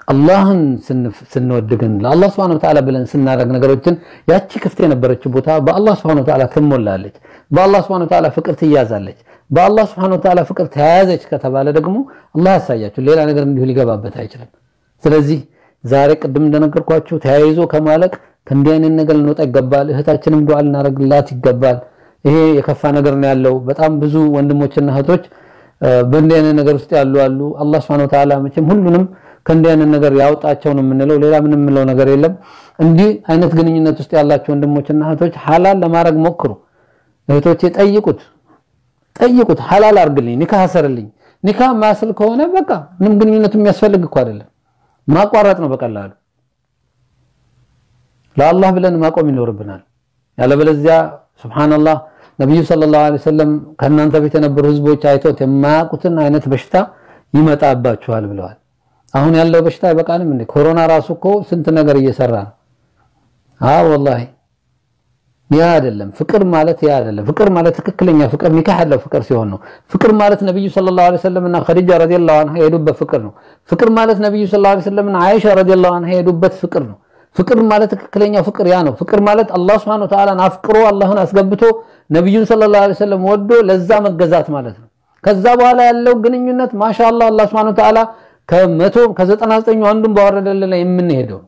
አላህን ስንወድግን ለአላህ Subhanahu Wa Ta'ala ብለን ስናደርግ ነገሮችን ያቺ ክፍት የነበረች ቦታ በአላህ Subhanahu Wa Ta'ala ትሞላለች በአላህ Subhanahu Wa Ta'ala ፍቅር ትያዛለች በአላህ Subhanahu Wa Ta'ala ፍቅር ተያያዘች ከተባለ ደግሞ አላህ ያሳያችሁ ሌላ ነገር እንዲሁ ሊገባበት አይችልም ስለዚህ ዛሬ ቅድም እንደነገርኳችሁ ተያይዞ ከማለቅ ከእንዲህ አይነት ነገር ልንወጣ ይገባል እህታችንም ዱዓ ልናደርግላት ይገባል ይሄ የከፋ ነገር ነው ያለው በጣም ብዙ ወንድሞችና እህቶች በእንዲህ አይነት ነገር ውስጥ ያሉ አሉ አላህ Subhanahu Wa Ta'ala መቼም ሁሉንም ከእንዲህ አይነት ነገር ያውጣቸው ነው የምንለው ሌላ ምንም ምንለው ነገር የለም እንዲህ አይነት ግንኙነት ውስጥ ያላችሁ ወንድሞችና እህቶች ሐላል ለማድረግ ሞክሩ እህቶቼ ጠይቁት ሐላል አርግልኝ ኒካህ አሰርልኝ ኒካህ ማስል ከሆነ በቃ ምንም ግንኙነት የሚያስፈልግ እኮ አይደለም ማቋረጥ ነው በቀላሉ ለአላህ ብለን ማቆም ይኖርብናል ያለበለዚያ ሱብሃንአላህ ነብዩ ሰለላሁ ዐለይሂ ወሰለም ከናንተ ቤት የነበሩ ህዝቦች አይተውት የማያውቁትን አይነት በሽታ ይመጣባቸዋል ብለዋል አሁን ያለው በሽታ ይበቃልም እንዴ ኮሮና ራሱ እኮ ስንት ነገር እየሰራ ነው ወላሂ ያ አይደለም ፍቅር ማለት ያ አይደለም ፍቅር ማለት ትክክለኛ ፍቅር ኒካህ ያለው ፍቅር ሲሆን ነው ፍቅር ማለት ነብዩ ሰለላሁ ዐለይሂ ወሰለም እና ኸዲጃ ረዲየላሁ ዐንሃ የሄዱበት ፍቅር ነው ፍቅር ማለት ነብዩ ሰለላሁ ዐለይሂ ወሰለም እና አይሻ ረዲየላሁ ዐንሃ የሄዱበት ፍቅር ነው ፍቅር ማለት ትክክለኛ ፍቅር ያ ነው ፍቅር ማለት አላህ Subhanahu Wa Ta'ala አፍቅሮ አላህን አስገብቶ ነብዩን ሰለላሁ ዐለይሂ ወሰለም ወዶ ለዛ መገዛት ማለት ነው ከዛ በኋላ ያለው ግንኙነት ማሻአላህ አላህ Subhanahu Wa Ta'ala ከ99 አንዱን ባወረደልን ላይ የምንሄደው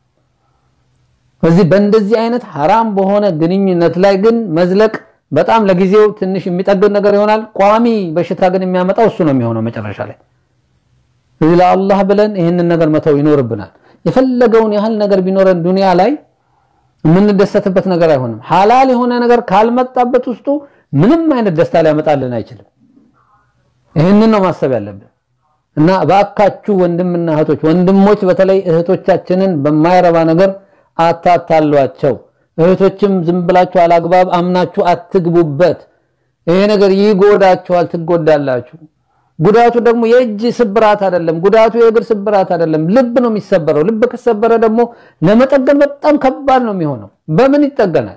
እዚህ በእንደዚህ አይነት حرام በሆነ ግንኙነት ላይ ግን መዝለቅ በጣም ለጊዜው ትንሽ የሚጠገን ነገር ይሆናል ቋሚ በሽታ ግን የሚያመጣው እሱ ነው የሚሆነው መጨረሻ ላይ እዚህ ለአላህ ብለን ይሄንን ነገር መተው ይኖርብናል የፈለገውን ያህል ነገር ቢኖረን ዱንያ ላይ ምን ደስተበት ነገር አይሆንም ሐላል የሆነ ነገር ካልመጣበት ውስጡ ምንም አይነት ደስታ ሊያመጣልን አይችልም ይሄንን ነው ማሰብ ያለብን እና እባካቹ ወንድምና እህቶች ወንድሞች በተለይ እህቶቻችንን በማይረባ ነገር አታታሏቸው እህቶችም ዝም ብላችሁ አላግባብ አምናችሁ አትግቡበት ይሄ ነገር ይጎዳችኋል ትጎዳላችሁ ጉዳቱ ደግሞ የእጅ ስብራት አይደለም ጉዳቱ የእግር ስብራት አይደለም ልብ ነው የሚሰበረው ልብ ከሰበረ ደግሞ ለመጠገን በጣም ከባድ ነው የሚሆነው በምን ይጠገናል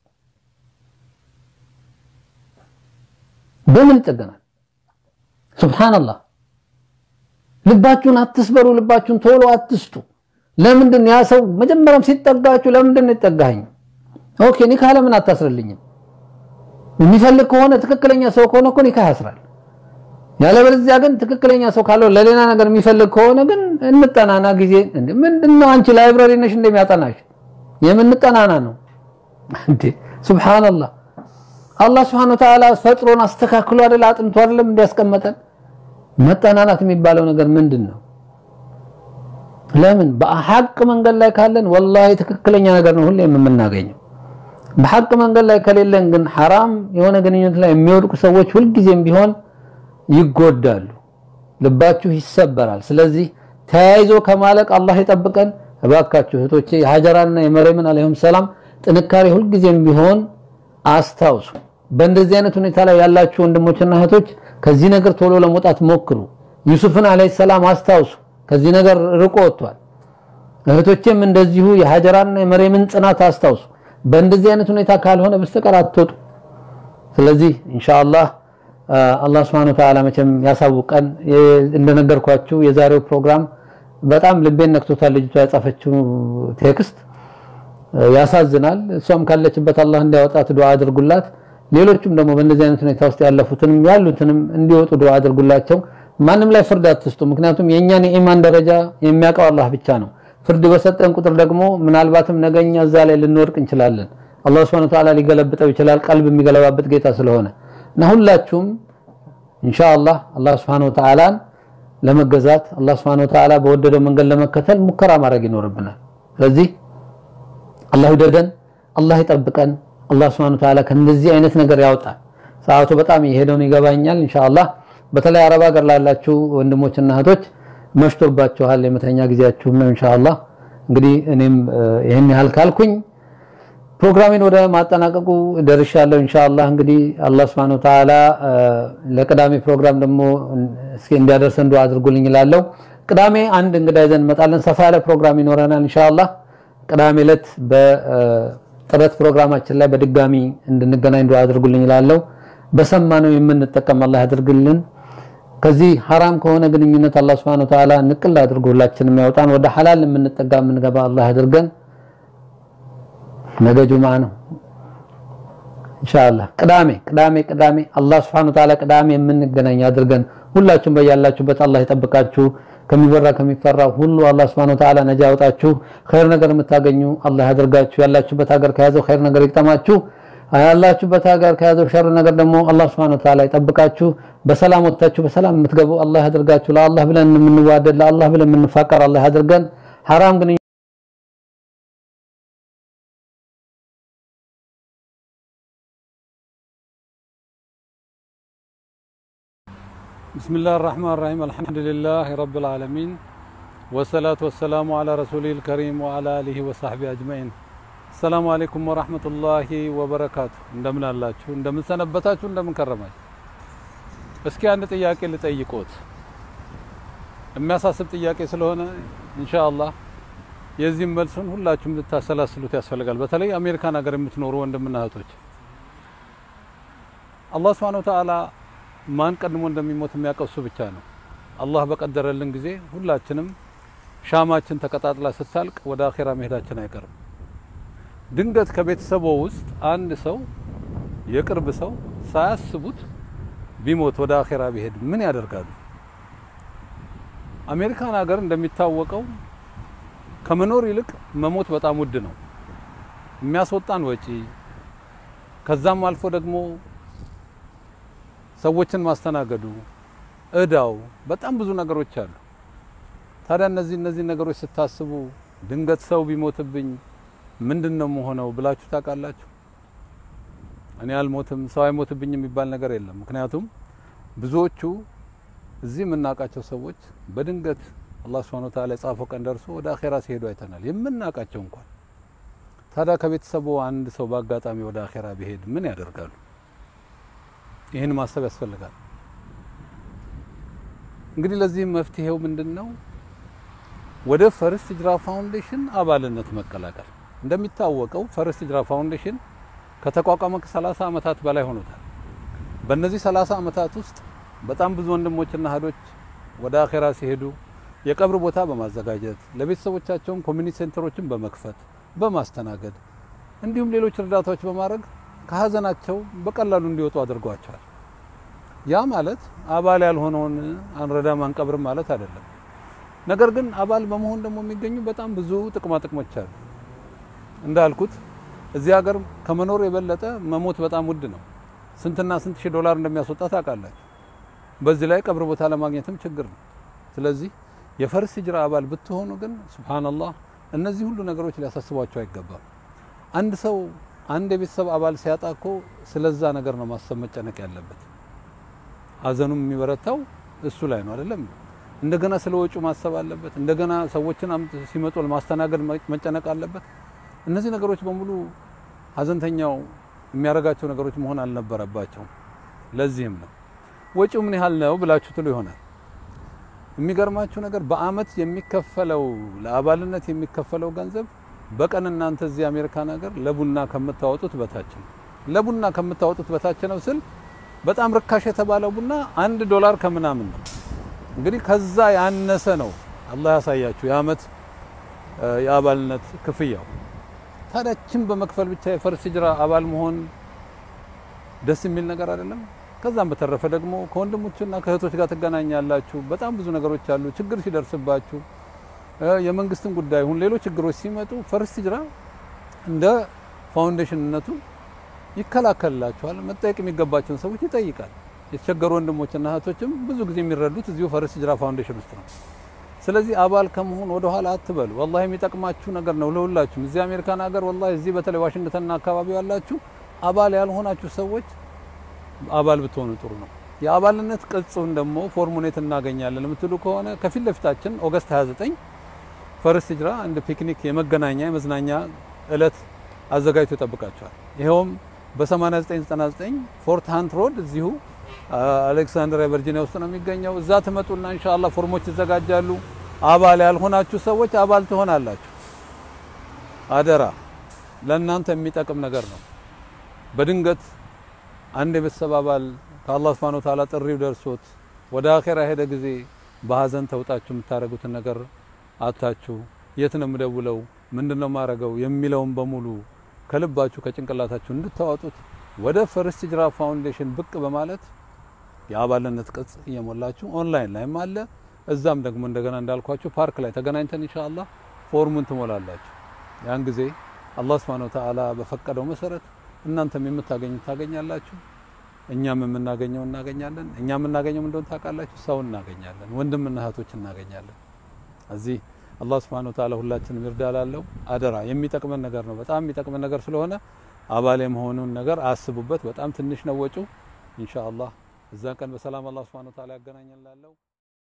ሱብሃንአላህ ልባችሁን አትስበሩ ልባችሁን ቶሎ አትስጡ ለምንድን ያ ሰው መጀመሪያም ሲጠጋችሁ ለምንድን ነው ይጠጋኝ ኦኬ ኒካህ ለምን አታስርልኝም የሚፈልግ ከሆነ ትክክለኛ ሰው ከሆነ እኮ ኒካህ ያስራል ያለበለዚያ ግን ትክክለኛ ሰው ካለው ለሌላ ነገር የሚፈልግ ከሆነ ግን እንጠናና ጊዜ ምንድነው አንቺ ላይብራሪ ነሽ እንደሚያጠናሽ የምንጠናና ነው እንዴ ሱብሃንአላህ አላህ Subhanahu Wa Ta'ala ፈጥሮን አስተካክሎ አይደል አጥንቶ አይደለም እንዲያስቀመጠን መጠናናት የሚባለው ነገር ምንድነው ለምን በሐቅ መንገድ ላይ ካለን ወላሂ ትክክለኛ ነገር ነው ሁሌም የምናገኘው በሐቅ መንገድ ላይ ከሌለን ግን حرام የሆነ ግንኙነት ላይ የሚወድቁ ሰዎች ሁሉ ጊዜም ቢሆን ይጎዳሉ ልባችሁ ይሰበራል ስለዚህ ተያይዞ ከማለቅ አላህ ይጠብቀን እባካችሁ እህቶቼ ሀጀራና የመርየምን አለይሂም ሰላም ጥንካሬ ሁሉ ጊዜም ቢሆን አስታውሱ በእንደዚህ አይነት ሁኔታ ላይ ያላችሁ ወንድሞችና እህቶች ከዚህ ነገር ቶሎ ለመውጣት ሞክሩ ዩሱፍን አለይሂ ሰላም አስታውሱ ከዚህ ነገር ርቆ ወጥቷል እህቶቼም እንደዚሁ የሀጀራና የመርየምን ጽናት አስታውሱ በእንደዚህ አይነት ሁኔታ ካልሆነ በስተቀር አትወጡ ስለዚህ ኢንሻአላህ አላህ Subhanahu Wa Ta'ala መቼም ያሳውቀን እንደነገርኳችሁ የዛሬው ፕሮግራም በጣም ልቤን ነክቶታል ልጅቷ ያጻፈችው ቴክስት ያሳዝናል እሷም ካለችበት አላህ እንዲያወጣት ዱዓ አድርጉላት ሌሎችም ደግሞ በእንደዚህ አይነት ሁኔታ ውስጥ ያለፉትንም ያሉትንም እንዲወጡ ዱዓ አድርጉላቸው ማንም ላይ ፍርድ አትስጡ ምክንያቱም የኛን የኢማን ደረጃ የሚያውቀው አላህ ብቻ ነው ፍርድ በሰጠን ቁጥር ደግሞ ምናልባትም ነገኛ እዛ ላይ ልንወርቅ እንችላለን አላህ Subhanahu Wa Ta'ala ሊገለብጠው ይችላል ቀልብ የሚገለባበት ጌታ ስለሆነ እና ሁላችሁም ኢንሻአላህ አላህ Subhanahu Wa Ta'ala ለመገዛት አላህ Subhanahu Wa Ta'ala በወደደው መንገድ ለመከተል ሙከራ ማድረግ ይኖርብናል ስለዚህ አላህ ይደደን አላህ ይጠብቀን አላህ Subhanahu Wa Ta'ala ከነዚህ አይነት ነገር ያውጣ ሰዓቱ በጣም ይሄደውን ይገባኛል ኢንሻአላህ በተለይ አረብ ሀገር ላላችሁ ወንድሞችና እህቶች መሽቶባችኋል የመተኛ ጊዜያችሁ ነው ኢንሻአላህ እንግዲህ እኔም ይሄን ያህል ካልኩኝ ፕሮግራሜን ወደ ማጠናቀቁ ደርሻለሁ ኢንሻአላህ እንግዲህ አላህ Subhanahu Wa Ta'ala ለቅዳሜ ፕሮግራም ደግሞ እስኪ እንዲያደርሰን ዱዓ አድርጉልኝ እላለሁ ቅዳሜ አንድ እንግዳ ይዘን መጣለን ሰፋ ያለ ፕሮግራም ይኖረናል ኢንሻአላህ ቅዳሜ ዕለት በጥረት ፕሮግራማችን ላይ በድጋሚ እንድንገናኝ ዱዓ አድርጉልኝ እላለሁ በሰማነው የምንጠቀም አላህ ያድርግልን ከዚህ حرام ከሆነ ግንኙነት አላህ Subhanahu Wa Ta'ala ንቅል አድርጎ ሁላችንም ያወጣን ወደ ሐላል የምንጠጋ የምንገባ አላህ ያድርገን ነገ ጁምዓ ነው ኢንሻአላህ ቅዳሜ አላህ Subhanahu Wa Ta'ala ቅዳሜ የምንገናኝ ያድርገን ሁላችሁም በያላችሁበት አላህ ይጠብቃችሁ ከሚወራ ከሚፈራ ሁሉ አላህ Subhanahu Wa Ta'ala ነጃ ያውጣችሁ ኸይር ነገር የምታገኙ አላህ ያድርጋችሁ ያላችሁበት ሀገር ከያዘው ኸይር ነገር ይቅጠማችሁ ያላችሁበት ሀገር ከያዘው ሸር ነገር ደግሞ አላህ Subhanahu Wa Ta'ala ይጠብቃችሁ በሰላም ወጣችሁ በሰላም የምትገቡ አላህ ያድርጋችሁ ለአላህ ብለን የምንዋደድ ለአላህ ብለን የምንፋቀር አላህ ያድርገን حرام ግን بسم الله الرحمن الرحيم الحمد لله رب العالمين والصلاة والسلام على رسوله الكريم وعلى آله وصحبه أجمعين السلام عليكم ورحمة الله وبركاته እንደምን አላችሁ እንደምን ሰነበታችሁ እንደምን ከረማችሁ እስኪ አንድ ጥያቄ ልጠይቅዎት የሚያሳስብ ጥያቄ ስለሆነ ኢንሻአላህ የዚህ መልሱን ሁላችሁም ልታሰላስሉት ያስፈልጋል በተለይ አሜሪካን ሀገር የምትኖሩ ወንድምና እህቶች አላህ Subhanahu Wa Ta'ala ማን ቀድሞ እንደሚሞት የሚያቀሱ ብቻ ነው አላህ በቀደረልን ጊዜ ሁላችንም ሻማችን ተቀጣጥላ ስታልቅ ወደ አኺራ መሄዳችን አይቀርም ድንገት ከቤተሰቡ ውስጥ አንድ ሰው የቅርብ ሰው ሳያስቡት ቢሞት ወደ አኺራ ቢሄድ ምን ያደርጋሉ አሜሪካን ሀገር እንደሚታወቀው ከመኖር ይልቅ መሞት በጣም ውድ ነው የሚያስወጣን ወጪ ከዛም አልፎ ደግሞ ሰዎችን ማስተናገዱ እዳው በጣም ብዙ ነገሮች አሉ ታዲያ እነዚህ ነገሮች ስታስቡ ድንገት ሰው ቢሞትብኝ ምንድነው መሆነው ብላችሁ ታውቃላችሁ እኔ አልሞትም ሰው አይሞትብኝ የሚባል ነገር የለም ምክንያቱም ብዙዎቹ እዚህ የምናውቃቸው ሰዎች በድንገት አላህ Subhanahu Wa Ta'ala ጻፈው ቀን ደርሶ ወደ አኺራ ሲሄዱ አይተናል የምናውቃቸው እንኳን ታዲያ ከቤተሰቡ አንድ ሰው በአጋጣሚ ወደ አኺራ ቢሄድ ምን ያደርጋሉ ይሄን ማሰብ ያስፈልጋል እንግዲህ ለዚህ መፍትሄው ምንድነው ወደ ፈርስት ሂጅራ ፋውንዴሽን አባልነት መቀላቀል እንደሚታወቀው ፈርስት ሂጅራ ፋውንዴሽን ከተቋቋመ ከ30 አመታት በላይ ሆኖታል በእነዚህ 30 አመታት ውስጥ በጣም ብዙ ወንድሞችና እህቶች ወደ አኺራ ሲሄዱ የቀብር ቦታ በማዘጋጀት ለቤተሰቦቻቸው ኮሚኒቲ ሴንተሮችን በመክፈት በማስተናገድ እንዲሁም ሌሎች እርዳታዎች በማድረግ ከሀዘናቸው በቀላሉ እንዲወጡ አድርጓቸዋል ያ ማለት አባል ያልሆነውን አንረዳም አንቀብርም ማለት አይደለም ነገር ግን አባል በመሆን ደግሞ የሚገኙ በጣም ብዙ ጥቅሞች አሉ እንዳልኩት እዚህ ሀገር ከመኖር የበለጠ መሞት በጣም ውድ ነው ስንትና ስንት ሺህ ዶላር እንደሚያስወጣ ታውቃላችሁ በዚህ ላይ ቀብር ቦታ ለማግኘትም ችግር ነው ስለዚህ የፈርስት ሂጅራ አባል ብትሆኑ ግን ሱብሃንአላህ እነዚህ ሁሉ ነገሮች ሊያሳስቧቸው አይገባም አንድ ሰው አንድ የቤተሰብ አባል ሲያጣኮ ስለዛ ነገር ነው ማሰብ መጨነቅ ያለበት አዘኑም የሚበረታው እሱ ላይ ነው አይደለም እንደገና ስለወጪው ማሰብ አለበት እንደገና ሰዎችን ሲመጡ ለማስተናገድ መጨነቅ አለበት እነዚህ ነገሮች በሙሉ ሀዘንተኛው የሚያረጋቸው ነገሮች መሆን አልነበረባቸው ለዚህም ነው ወጪው ምን ያህል ነው ብላችሁ ትሉ ይሆናል የሚገርማችሁ ነገር በአመት የሚከፈለው ለአባልነት የሚከፈለው ገንዘብ በቀን እናንተ እዚህ አሜሪካን ሀገር ለቡና ከምታወጡት በታች ነው ለቡና ከምታወጡት በታች ነው ስል በጣም ርካሽ የተባለው ቡና $1 ከምናምን ነው እንግዲህ ከዛ ያነሰ ነው አላህ ያሳያችሁ የአመት የአባልነት ክፍያው ታዲያችን በመክፈል ብቻ የፈርስት ሂጅራ አባል መሆን ደስ የሚል ነገር አይደለም ከዛም በተረፈ ደግሞ ከወንድሞችና ከእህቶች ጋር ትገናኛላችሁ በጣም ብዙ ነገሮች አሉ ችግር ሲደርስባችሁ የመንግስትን ጉዳይ ሁን ሌሎች ችግሮች ሲመጡ ፈርስት ሂጅራ እንደ ፋውንዴሽንነቱ ይከላከልላችኋል መጠየቅ የሚገባቸውን ሰዎች ይጠይቃል የተቸገሩ ወንድሞችና እህቶችም ብዙ ጊዜ የሚረዱት እዚሁ ፈርስት ሂጅራ ፋውንዴሽን ውስጥ ነው ስለዚህ አባል ከመሆን ወደ ኋላ አትበሉ والله የሚጠቅማችሁ ነገር ነው ለሁላችሁም እዚህ አሜሪካን ሀገር والله እዚህ በተለይ ዋሽንግተንና አካባቢው ያላችሁ አባል ያልሆናችሁ ሰዎች አባል ብትሆኑ ጥሩ ነው የአባልነት ቅጽውን ደግሞ ፎርሙሌት እናገኛለን የምትሉ ከሆነ ከፊት ለፊታችን ኦገስት 29 ፈርስት ሂጅራ እንደ ፒክኒክ የመገናኛ የመዝናኛ እለት አዘጋጅቶ ይጠብቃችኋል ይሄውም በ8999 ፎርት ሃንት ሮድ እዚሁ አሌክሳንድሪያ ቨርጂኒያ ውስጥ ነው የሚገኘው እዛ ተመጡና ኢንሻአላህ ፎርሞች ይዘጋጃሉ አባል ያልሆናችሁ ሰዎች አባል ትሆናላችሁ አደራ ለእናንተ የሚጠቅም ነገር ነው በድንገት አንድ የቤተሰብ አባል ከአላህ Subhanahu Wa Ta'ala ጥሪው ደርሶት ወደ አኺራ ሄደ ጊዜ በሐዘን ተውጣችሁ የምታረጉትን ነገር አታችሁ የት ነው የምደውለው ምንድነው ማረገው የሚለውን በሙሉ ከልባችሁ ከጭንቅላታችሁ እንድታወጡት ወደ ፈርስት ሂጅራ ፋውንዴሽን ብቅ በማለት የአባልነት ቅጽ እየሞላችሁ ኦንላይን ላይም አለ እዛም ደግሞ እንደገና እንዳልኳችሁ ፓርክ ላይ ተገናኝተን ኢንሻአላህ ፎርሙን ትሞላላችሁ ያን ጊዜ አላህ Subhanahu Wa Ta'ala በፈቀደው መሰረት እናንተም የምታገኙት ታገኛላችሁ እኛም የምናገኘው እናገኛለን እኛም የምናገኘው እንደሆነ ታውቃላችሁ ሰው እናገኛለን ወንድምና እህቶች እናገኛለን እዚህ አላህ Subhanahu Wa Ta'ala ሁላችንም ይርዳላለው አደራ የሚጠቅመን ነገር ነው በጣም የሚጠቅመን ነገር ስለሆነ አባል የመሆኑን ነገር አስቡበት በጣም ትንሽ ነው ወጪው ኢንሻአላህ እዛ ቀን በሰላም አላህ Subhanahu Wa Ta'ala ያገናኘን ላለው